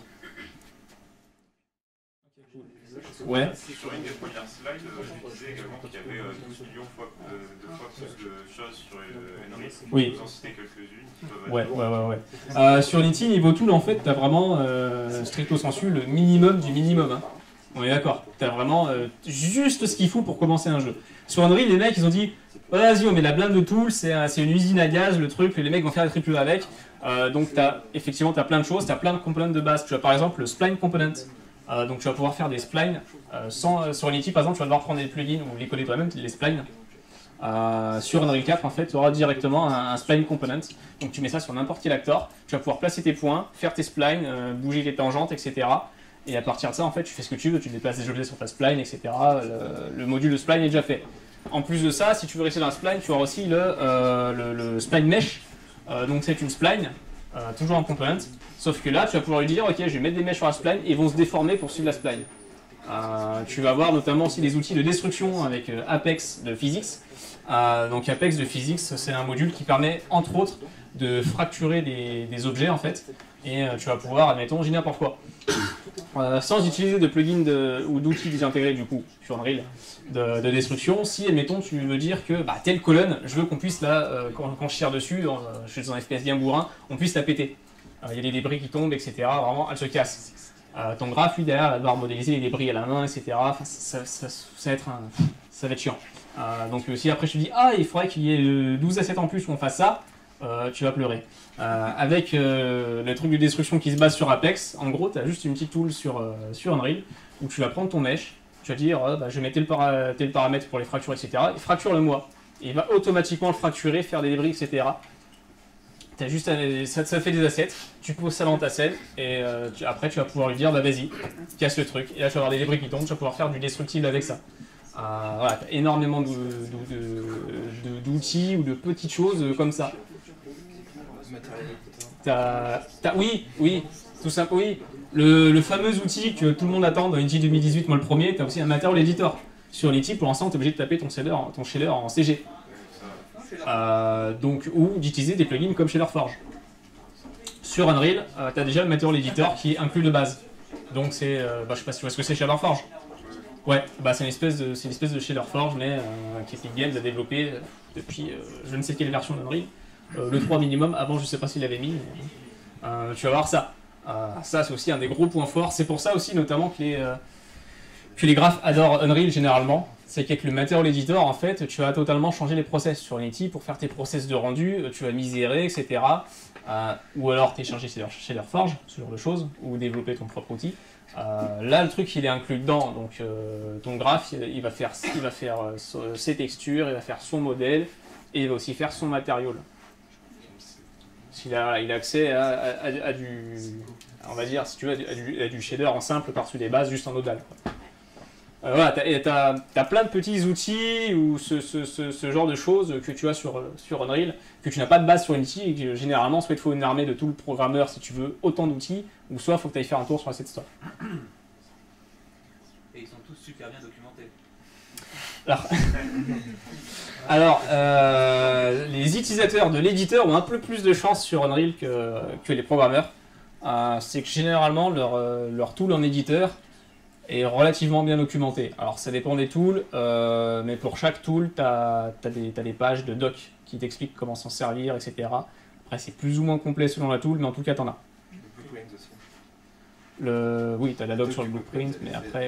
Ouais. Sur une des premières slides, tu disais également qu'il y avait 12 millions de fois plus de choses sur Unreal. Oui. Vous en citez quelques-unes qui peuvent être... Ouais. Sur Unity, niveau tool, en fait, tu as vraiment, stricto sensu, le minimum du minimum. Hein. On est d'accord. Tu as vraiment juste ce qu'il faut pour commencer un jeu. Sur Unreal, les mecs, ils ont dit vas-y, on met la blinde de tools, c'est une usine à gaz, le truc, les mecs vont faire des triple avec. Donc, effectivement, tu as plein de choses, tu as plein de components de base. Tu as par exemple le spline component. Donc, tu vas pouvoir faire des splines sur Unity, par exemple, tu vas devoir prendre des plugins ou les coder toi-même, les splines. Sur Unreal 4, en fait, tu auras directement un spline component. Donc, tu mets ça sur n'importe quel acteur. Tu vas pouvoir placer tes points, faire tes splines, bouger les tangentes, etc. Et à partir de ça, en fait, tu fais ce que tu veux, tu déplaces des objets sur ta spline, etc. Le module de spline est déjà fait. En plus de ça, si tu veux rester dans la spline, tu auras aussi le spline mesh. Donc c'est une spline, toujours en component. Sauf que là, tu vas pouvoir lui dire, ok, je vais mettre des meshs sur la spline et ils vont se déformer pour suivre la spline. Tu vas avoir notamment aussi des outils de destruction avec Apex de Physics. Donc Apex de Physics, c'est un module qui permet, entre autres, de fracturer des objets, en fait. Et tu vas pouvoir, admettons, j'ai n'importe quoi. Sans utiliser de plugins ou d'outils déjà intégrés du coup sur Unreal de destruction, si admettons tu veux dire que telle colonne, je veux qu'on puisse là, quand je tire dessus, je suis dans un FPS bien bourrin, on puisse la péter. Il y a des débris qui tombent, etc. Vraiment, elle se casse. Ton graphe, lui, derrière, va devoir modéliser les débris à la main, etc. Enfin, ça va être chiant. Donc si après je te dis, il faudrait qu'il y ait 12 assets en plus où on fasse ça, tu vas pleurer. Avec le truc de destruction qui se base sur Apex, en gros, tu as juste une petite tool sur Unreal où tu vas prendre ton mesh, tu vas dire je mets tel paramètre pour les fractures, etc. Et fracture-le-moi. Et il va automatiquement le fracturer, faire des débris, etc. T'as juste ça fait des assets, tu poses ça dans ta scène et après tu vas pouvoir lui dire vas-y, casse le truc. Et là tu vas avoir des débris qui tombent, tu vas pouvoir faire du destructible avec ça. Voilà, t'as énormément d'outils ou de petites choses comme ça. Oui, tout simple, oui. Le fameux outil que tout le monde attend dans Unity 2018, moi le premier, tu as aussi un Material Editor. Sur Unity, pour l'instant, tu es obligé de taper ton shader en CG. Ou d'utiliser des plugins comme Shader Forge. Sur Unreal, tu as déjà le Material Editor qui est inclus de base. Donc c'est, je sais pas si tu vois ce que c'est Shader Forge. Ouais, c'est une espèce de Shader Forge, mais qu'Epic Games a développé depuis je ne sais quelle version d'Unreal. Le 3 minimum, avant je sais pas s'il l'avait mis, mais, tu vas voir ça. Ça c'est aussi un des gros points forts, c'est pour ça aussi notamment que les graphes adorent Unreal généralement. C'est qu'avec le Material Editor, en fait, tu vas totalement changer les process sur Unity pour faire tes process de rendu, tu vas misérer, etc. Ou alors télécharger Shader Forge, ce genre de choses, ou développer ton propre outil. Là, le truc, il est inclus dedans, donc ton graphe, il va faire ses textures, il va faire son modèle, et il va aussi faire son matériel. Il a accès à du, on va dire, si tu veux, à du shader en simple par-dessus des bases, juste en nodal. Voilà, t'as plein de petits outils ou ce genre de choses que tu as sur Unreal, que tu n'as pas de base sur Unity, et que généralement, soit il te faut une armée de tout le programmeur si tu veux autant d'outils, ou soit il faut que tu ailles faire un tour sur Asset Store. Et ils sont tous super bien documentés. Alors, les utilisateurs de l'éditeur ont un peu plus de chance sur Unreal que les programmeurs. C'est que généralement, leur tool en éditeur est relativement bien documenté. Alors ça dépend des tools, mais pour chaque tool, tu as des pages de doc qui t'expliquent comment s'en servir, etc. Après c'est plus ou moins complet selon la tool, mais en tout cas t'en as. Oui, tu as la doc sur le blueprint, mais après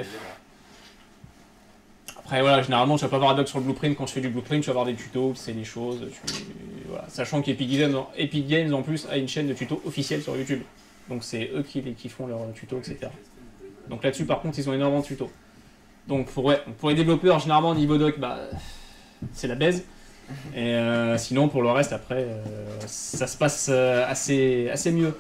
voilà, généralement tu vas pas avoir la doc sur le blueprint. Quand tu fais du blueprint, tu vas avoir des tutos, c'est des choses, voilà. Sachant qu'Epic Games en plus a une chaîne de tutos officielle sur YouTube. Donc c'est eux qui font leurs tutos, etc. Donc là-dessus, par contre, ils ont énormément de tutos. Donc pour les développeurs, généralement, niveau doc, c'est la baise. Et sinon, pour le reste, après, ça se passe assez mieux.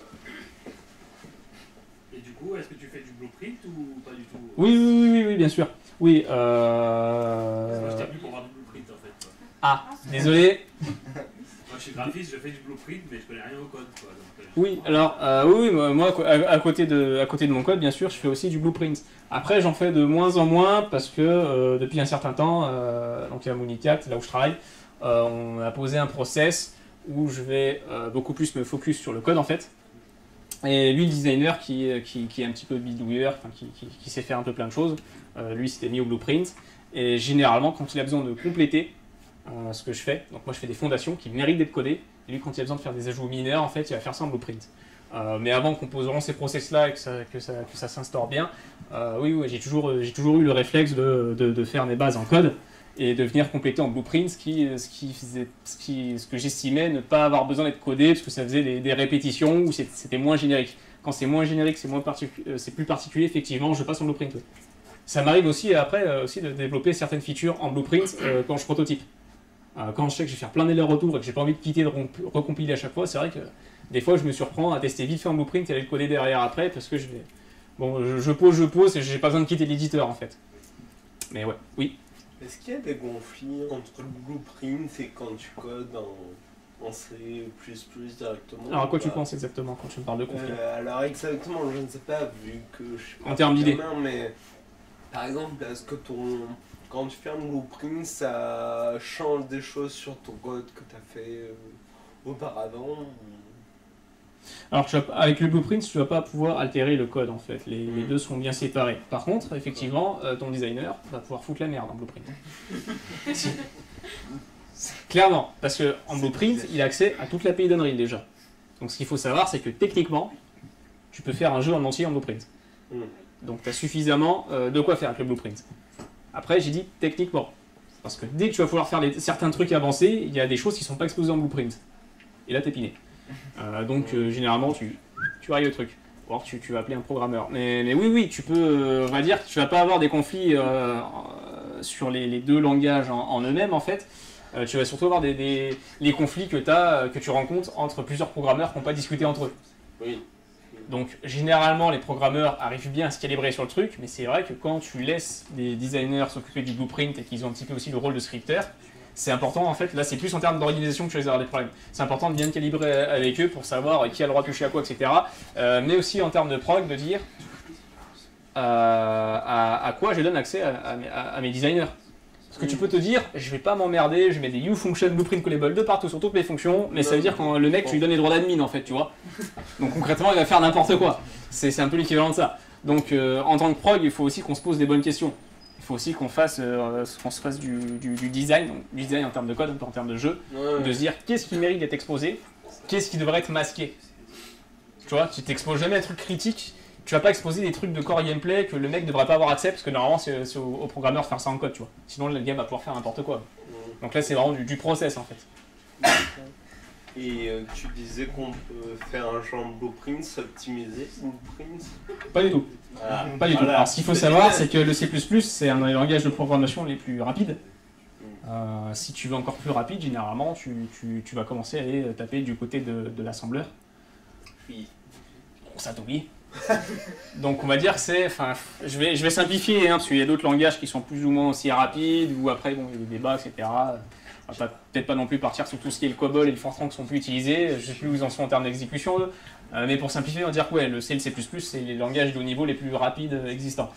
Et du coup, est-ce que tu fais du blueprint ou pas du tout? Oui, bien sûr. Oui. Parce que moi, je t'ai venu pour voir du blueprint, en fait. Quoi. Ah, désolé. Moi, je suis graphiste, je fais du blueprint, mais je connais rien au code, quoi. Donc, oui, alors, oui, moi, à côté de mon code, bien sûr, je fais aussi du blueprint. Après, j'en fais de moins en moins parce que depuis un certain temps, donc à Moonicat, là où je travaille, on a posé un process où je vais beaucoup plus me focus sur le code, en fait. Et lui, le designer qui est un petit peu bidouilleur, qui sait faire un peu plein de choses, lui s'était mis au blueprint. Et généralement, quand il a besoin de compléter ce que je fais, donc moi je fais des fondations qui méritent d'être codées, et lui quand il a besoin de faire des ajouts mineurs, en fait il va faire ça en blueprint. Mais avant qu'on pose vraiment ces process-là et que ça s'instaure bien, oui, j'ai toujours eu le réflexe de faire mes bases en code et de venir compléter en blueprint ce que j'estimais ne pas avoir besoin d'être codé parce que ça faisait des répétitions ou c'était moins générique. Quand c'est moins générique, c'est plus particulier, effectivement, je passe en blueprint. Oui. Ça m'arrive aussi après aussi de développer certaines features en blueprint quand je prototype. Quand je sais que je vais faire plein d'allers-retours et que j'ai pas envie de quitter de recompiler à chaque fois, c'est vrai que des fois je me surprends à tester vite fait en blueprint et aller le coder derrière après parce que je pose et j'ai pas besoin de quitter l'éditeur en fait. Mais ouais, oui. Est-ce qu'il y a des conflits entre le blueprint et quand tu codes en C++ directement? Alors à quoi tu penses exactement quand tu me parles de conflit? Alors exactement, je ne sais pas, vu que je suis pas en termes d'idées. Mais par exemple, est-ce que quand tu fais un blueprint, ça change des choses sur ton code que tu as fait auparavant? Alors avec le blueprint, tu ne vas pas pouvoir altérer le code en fait, les deux sont bien séparés. Par contre, effectivement, ton designer va pouvoir foutre la merde en blueprint. Clairement, parce qu'en blueprint, il a accès à toute l'API d'Unreal déjà. Donc ce qu'il faut savoir, c'est que techniquement, tu peux faire un jeu en entier en blueprint. Donc tu as suffisamment de quoi faire avec le blueprint. Après, j'ai dit techniquement. Parce que dès que tu vas pouvoir faire certains trucs avancés, il y a des choses qui ne sont pas exposées en blueprint. Et là, t'es piné. Donc généralement, tu rayes le truc. Ou alors tu vas appeler un programmeur. Mais oui, tu peux, on va dire que tu vas pas avoir des conflits sur les deux langages en eux-mêmes, en fait. Tu vas surtout avoir les conflits que tu rencontres entre plusieurs programmeurs qui n'ont pas discuté entre eux. Oui. Donc généralement les programmeurs arrivent bien à se calibrer sur le truc, mais c'est vrai que quand tu laisses des designers s'occuper du blueprint et qu'ils ont un petit peu aussi le rôle de scripteur, c'est important en fait, là c'est plus en termes d'organisation que tu risques d'avoir des problèmes. C'est important de bien calibrer avec eux pour savoir qui a le droit de toucher à quoi, etc. Mais aussi en termes de prog, de dire à quoi je donne accès à mes designers. Parce que tu peux te dire, je vais pas m'emmerder, je mets des ufunction blueprint callable de partout sur toutes mes fonctions, mais ça veut dire quand le mec, tu lui donnes les droits d'admin en fait, tu vois. Donc concrètement, il va faire n'importe quoi. C'est un peu l'équivalent de ça. Donc en tant que prog, il faut aussi qu'on se pose des bonnes questions. Il faut aussi qu'on se fasse du design, donc du design en termes de code, un peu en termes de jeu, de se dire qu'est-ce qui mérite d'être exposé, qu'est-ce qui devrait être masqué. Tu vois, tu t'exposes jamais à un truc critique, tu vas pas exposer des trucs de core gameplay que le mec devrait pas avoir accès, parce que normalement c'est au programmeur de faire ça en code, tu vois. Sinon le game va pouvoir faire n'importe quoi. Donc là c'est vraiment du process en fait. Et tu disais qu'on peut faire un genre blueprint, optimiser blueprint? Pas du tout. Pas du tout. Alors ce qu'il faut savoir, c'est que le C++ c'est un des langages de programmation les plus rapides. Si tu veux encore plus rapide, généralement tu vas commencer à aller taper du côté de l'assembleur. Oui. Bon, ça t'oublie. Donc on va dire que c'est, enfin, je vais simplifier, parce qu'il y a d'autres langages qui sont plus ou moins aussi rapides, ou après bon, il y a des débats, etc. On va peut-être pas non plus partir sur tout ce qui est le COBOL et le Fortran qui sont plus utilisés, je sais plus où ils en sont en termes d'exécution, mais pour simplifier, on va dire que ouais, le C et le C++, c'est les langages de haut niveau les plus rapides existants.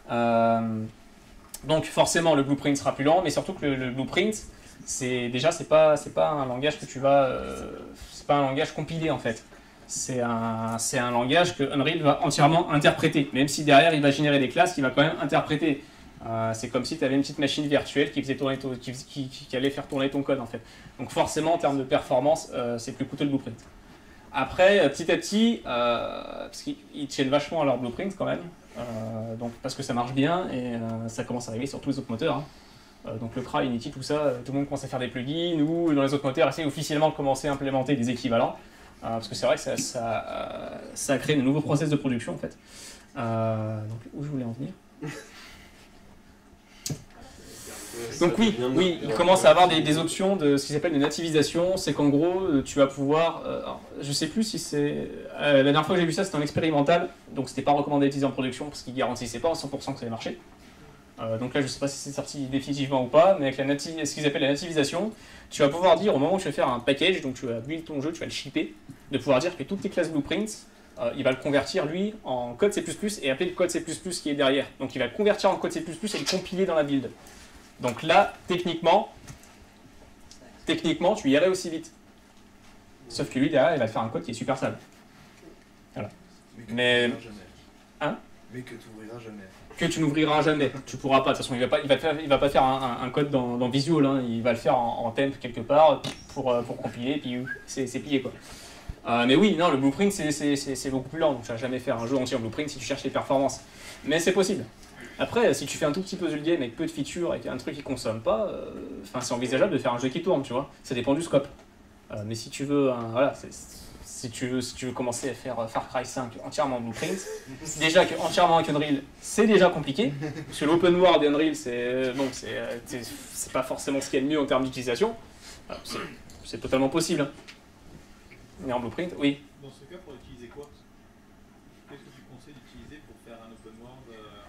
Donc forcément le blueprint sera plus lent, mais surtout que le blueprint, c'est pas un langage que tu vas, c'est pas un langage compilé en fait. C'est un langage que Unreal va entièrement interpréter, même si derrière il va générer des classes qu'il va quand même interpréter. C'est comme si tu avais une petite machine virtuelle qui, faisait tourner qui allait faire tourner ton code en fait. Donc forcément en termes de performance, c'est plus coûteux le blueprint. Après, petit à petit, parce qu'ils tiennent vachement à leur blueprint quand même, donc parce que ça marche bien et ça commence à arriver sur tous les autres moteurs. Donc le CRA, Unity, tout ça, tout le monde commence à faire des plugins, ou dans les autres moteurs, essayer officiellement de commencer à implémenter des équivalents. Parce que c'est vrai que ça crée de nouveaux process de production en fait. Donc où je voulais en venir? Donc oui, il commence à avoir des options de ce qui s'appelle de nativisation. C'est qu'en gros, tu vas pouvoir... je sais plus si c'est... la dernière fois que j'ai vu ça, c'était en expérimental. Donc c'était pas recommandé d'utiliser en production parce qu'il garantissait pas à 100% que ça allait marcher. Donc là, je sais pas si c'est sorti définitivement ou pas, mais avec ce qu'ils appellent la nativisation, tu vas pouvoir dire au moment où tu vas faire un package, donc tu vas build ton jeu, tu vas le shipper, de pouvoir dire que toutes tes classes blueprints, il va le convertir lui en code C++ et appeler le code C++ qui est derrière. Donc il va le convertir en code C++ et le compiler dans la build. Donc là, techniquement, tu irais aussi vite. Sauf que lui, derrière, il va faire un code qui est super sale. Voilà. Mais hein? Mais que tu n'ouvriras jamais. Que tu n'ouvriras jamais. Tu pourras pas. De toute façon, il va pas faire un code dans Visual. Hein. Il va le faire en temp quelque part pour compiler, puis c'est plié quoi. Mais oui, non, le blueprint c'est beaucoup plus lent. Donc tu vas jamais faire un jeu entier en blueprint si tu cherches les performances. Mais c'est possible. Après, si tu fais un tout petit puzzle game avec peu de features, avec un truc qui consomme pas, c'est envisageable de faire un jeu qui tourne, tu vois. Ça dépend du scope. Mais si tu veux, voilà, si tu veux commencer à faire Far Cry 5 entièrement en blueprint, déjà que entièrement avec Unreal, c'est déjà compliqué. Parce que l'open world et Unreal, c'est pas forcément ce qu'il y a de mieux en termes d'utilisation. C'est totalement possible. Hein. Mais en blueprint, oui. Dans ce cas, pour utiliser quoi? Qu'est-ce que tu conseilles d'utiliser pour faire un open world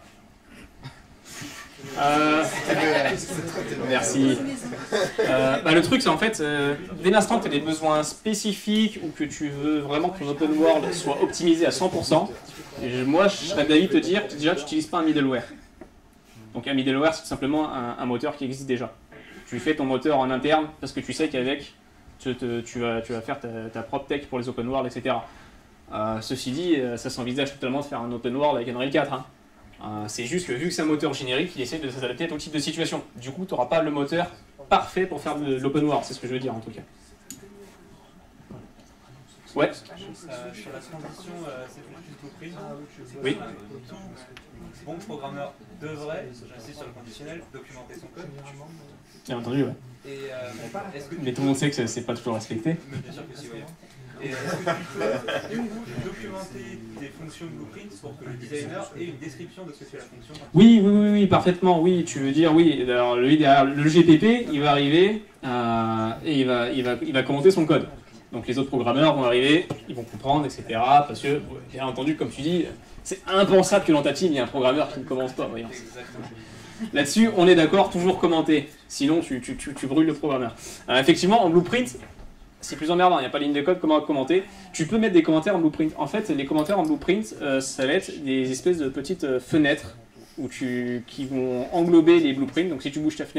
Merci. Le truc, c'est en fait, dès l'instant que tu as des besoins spécifiques ou que tu veux vraiment que ton open world soit optimisé à 100%, moi, je serais d'avis de te dire que déjà, tu n'utilises pas un middleware. Donc un middleware, c'est tout simplement un moteur qui existe déjà. Tu fais ton moteur en interne parce que tu sais qu'avec, tu vas faire ta propre tech pour les open world, etc. Ceci dit, ça s'envisage totalement de faire un open world avec Unreal 4. Hein. C'est juste que vu que c'est un moteur générique, il essaie de s'adapter à tout type de situation. Du coup, tu n'auras pas le moteur parfait pour faire de l'open world, c'est ce que je veux dire en tout cas. Ouais. Sur la transition C++ blueprint, oui. Bon programmeur devrait, j'insiste sur le conditionnel, documenter son code. Bien entendu, ouais. Mais tout le monde sait que c'est pas toujours respecté. Bien sûr que si, oui. Et est-ce que tu peux documenter des fonctions blueprint pour que le designer ait une description de ce que fait la fonction? Oui, parfaitement, oui, tu veux dire, oui. Alors, lui, derrière le GPP, il va arriver et il va commenter son code. Donc les autres programmeurs vont arriver, ils vont comprendre, etc. Parce que, bien entendu, comme tu dis, c'est impensable que dans ta team, il y ait un programmeur qui ne commente pas. Voyons. Là-dessus, on est d'accord, toujours commenter. Sinon, tu brûles le programmeur. Effectivement, en blueprint, c'est plus emmerdant, il n'y a pas de ligne de code, comment commenter. Tu peux mettre des commentaires en blueprint. En fait, les commentaires en blueprint, ça va être des espèces de petites fenêtres qui vont englober les blueprints. Donc si tu bouges ta fenêtre,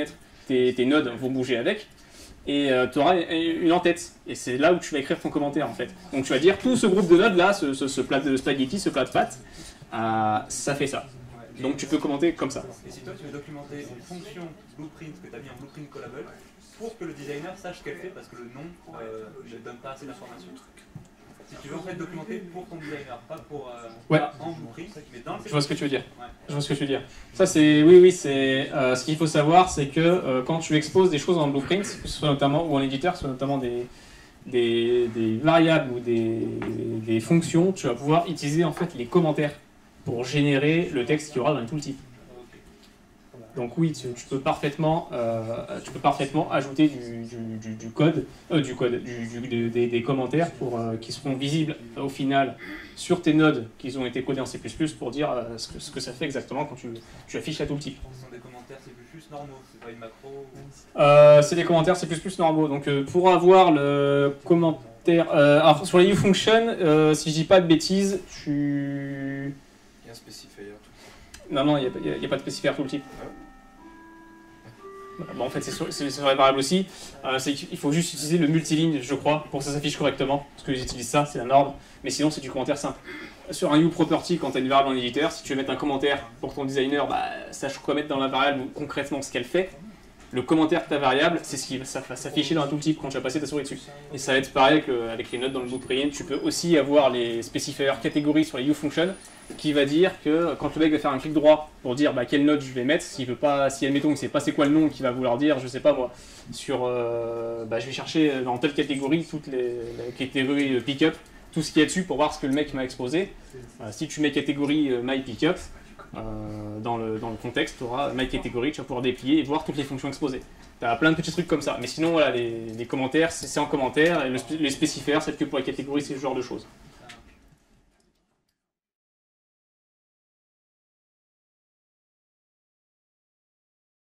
tes nodes vont bouger avec, et tu auras une en-tête. Et c'est là où tu vas écrire ton commentaire en fait. Donc tu vas dire tout ce groupe de nodes là, ce plat de spaghetti, ce plat de pâtes, ça fait ça. Donc tu peux commenter comme ça. Et si toi tu veux documenter une fonction blueprint que tu as mis en blueprint callable pour que le designer sache ce qu'elle fait parce que le nom ne donne pas assez d'informations. Si tu veux en fait documenter pour ton designer, pas pour pas en blueprint, mais dans le Je vois ce que tu veux dire. Ouais. Je vois ce que tu veux dire. Ça c'est oui c'est ce qu'il faut savoir, c'est que quand tu exposes des choses en blueprint, que ce soit notamment ou en éditeur, que ce soit notamment des variables ou des fonctions, tu vas pouvoir utiliser en fait les commentaires pour générer le texte qu'il y aura dans le tooltip. Donc oui, tu peux parfaitement ajouter du code, des commentaires qui seront visibles au final sur tes nodes qui ont été codés en C++ pour dire ce que ça fait exactement quand tu affiches la tooltip. Ce sont des commentaires C++ normaux, c'est pas une macro. C'est des commentaires C++ normaux. Donc pour avoir le commentaire, alors sur les uFunction, si je dis pas de bêtises, Il y a un specifier tout. Non, il n'y a pas de specifier tooltip. Bon, en fait, c'est sur les variables aussi. Il faut juste utiliser le multiligne, je crois, pour que ça s'affiche correctement. Parce que j'utilise ça, c'est un ordre. Mais sinon, c'est du commentaire simple. Sur un uProperty, quand tu as une variable en éditeur, si tu veux mettre un commentaire pour ton designer, sache quoi mettre dans la variable concrètement ce qu'elle fait. Le commentaire de ta variable, c'est ce qui va s'afficher dans un tooltip quand tu vas passer ta souris dessus. Et ça va être pareil avec les notes dans le blueprint. Tu peux aussi avoir les specifiers catégories sur les uFunction qui va dire que quand le mec va faire un clic droit pour dire quelle note je vais mettre, si admettons il ne sait pas c'est quoi le nom qu'il va vouloir dire, je sais pas moi, sur je vais chercher dans telle catégorie toutes les catégories pickup, tout ce qu'il y a dessus pour voir ce que le mec m'a exposé. Si tu mets catégorie my pickup, dans le contexte, tu auras my category, tu vas pouvoir déplier et voir toutes les fonctions exposées. Tu as plein de petits trucs comme ça. Mais sinon, voilà, les commentaires, c'est en commentaire, et les spécifiers, c'est que pour les catégories, c'est ce genre de choses.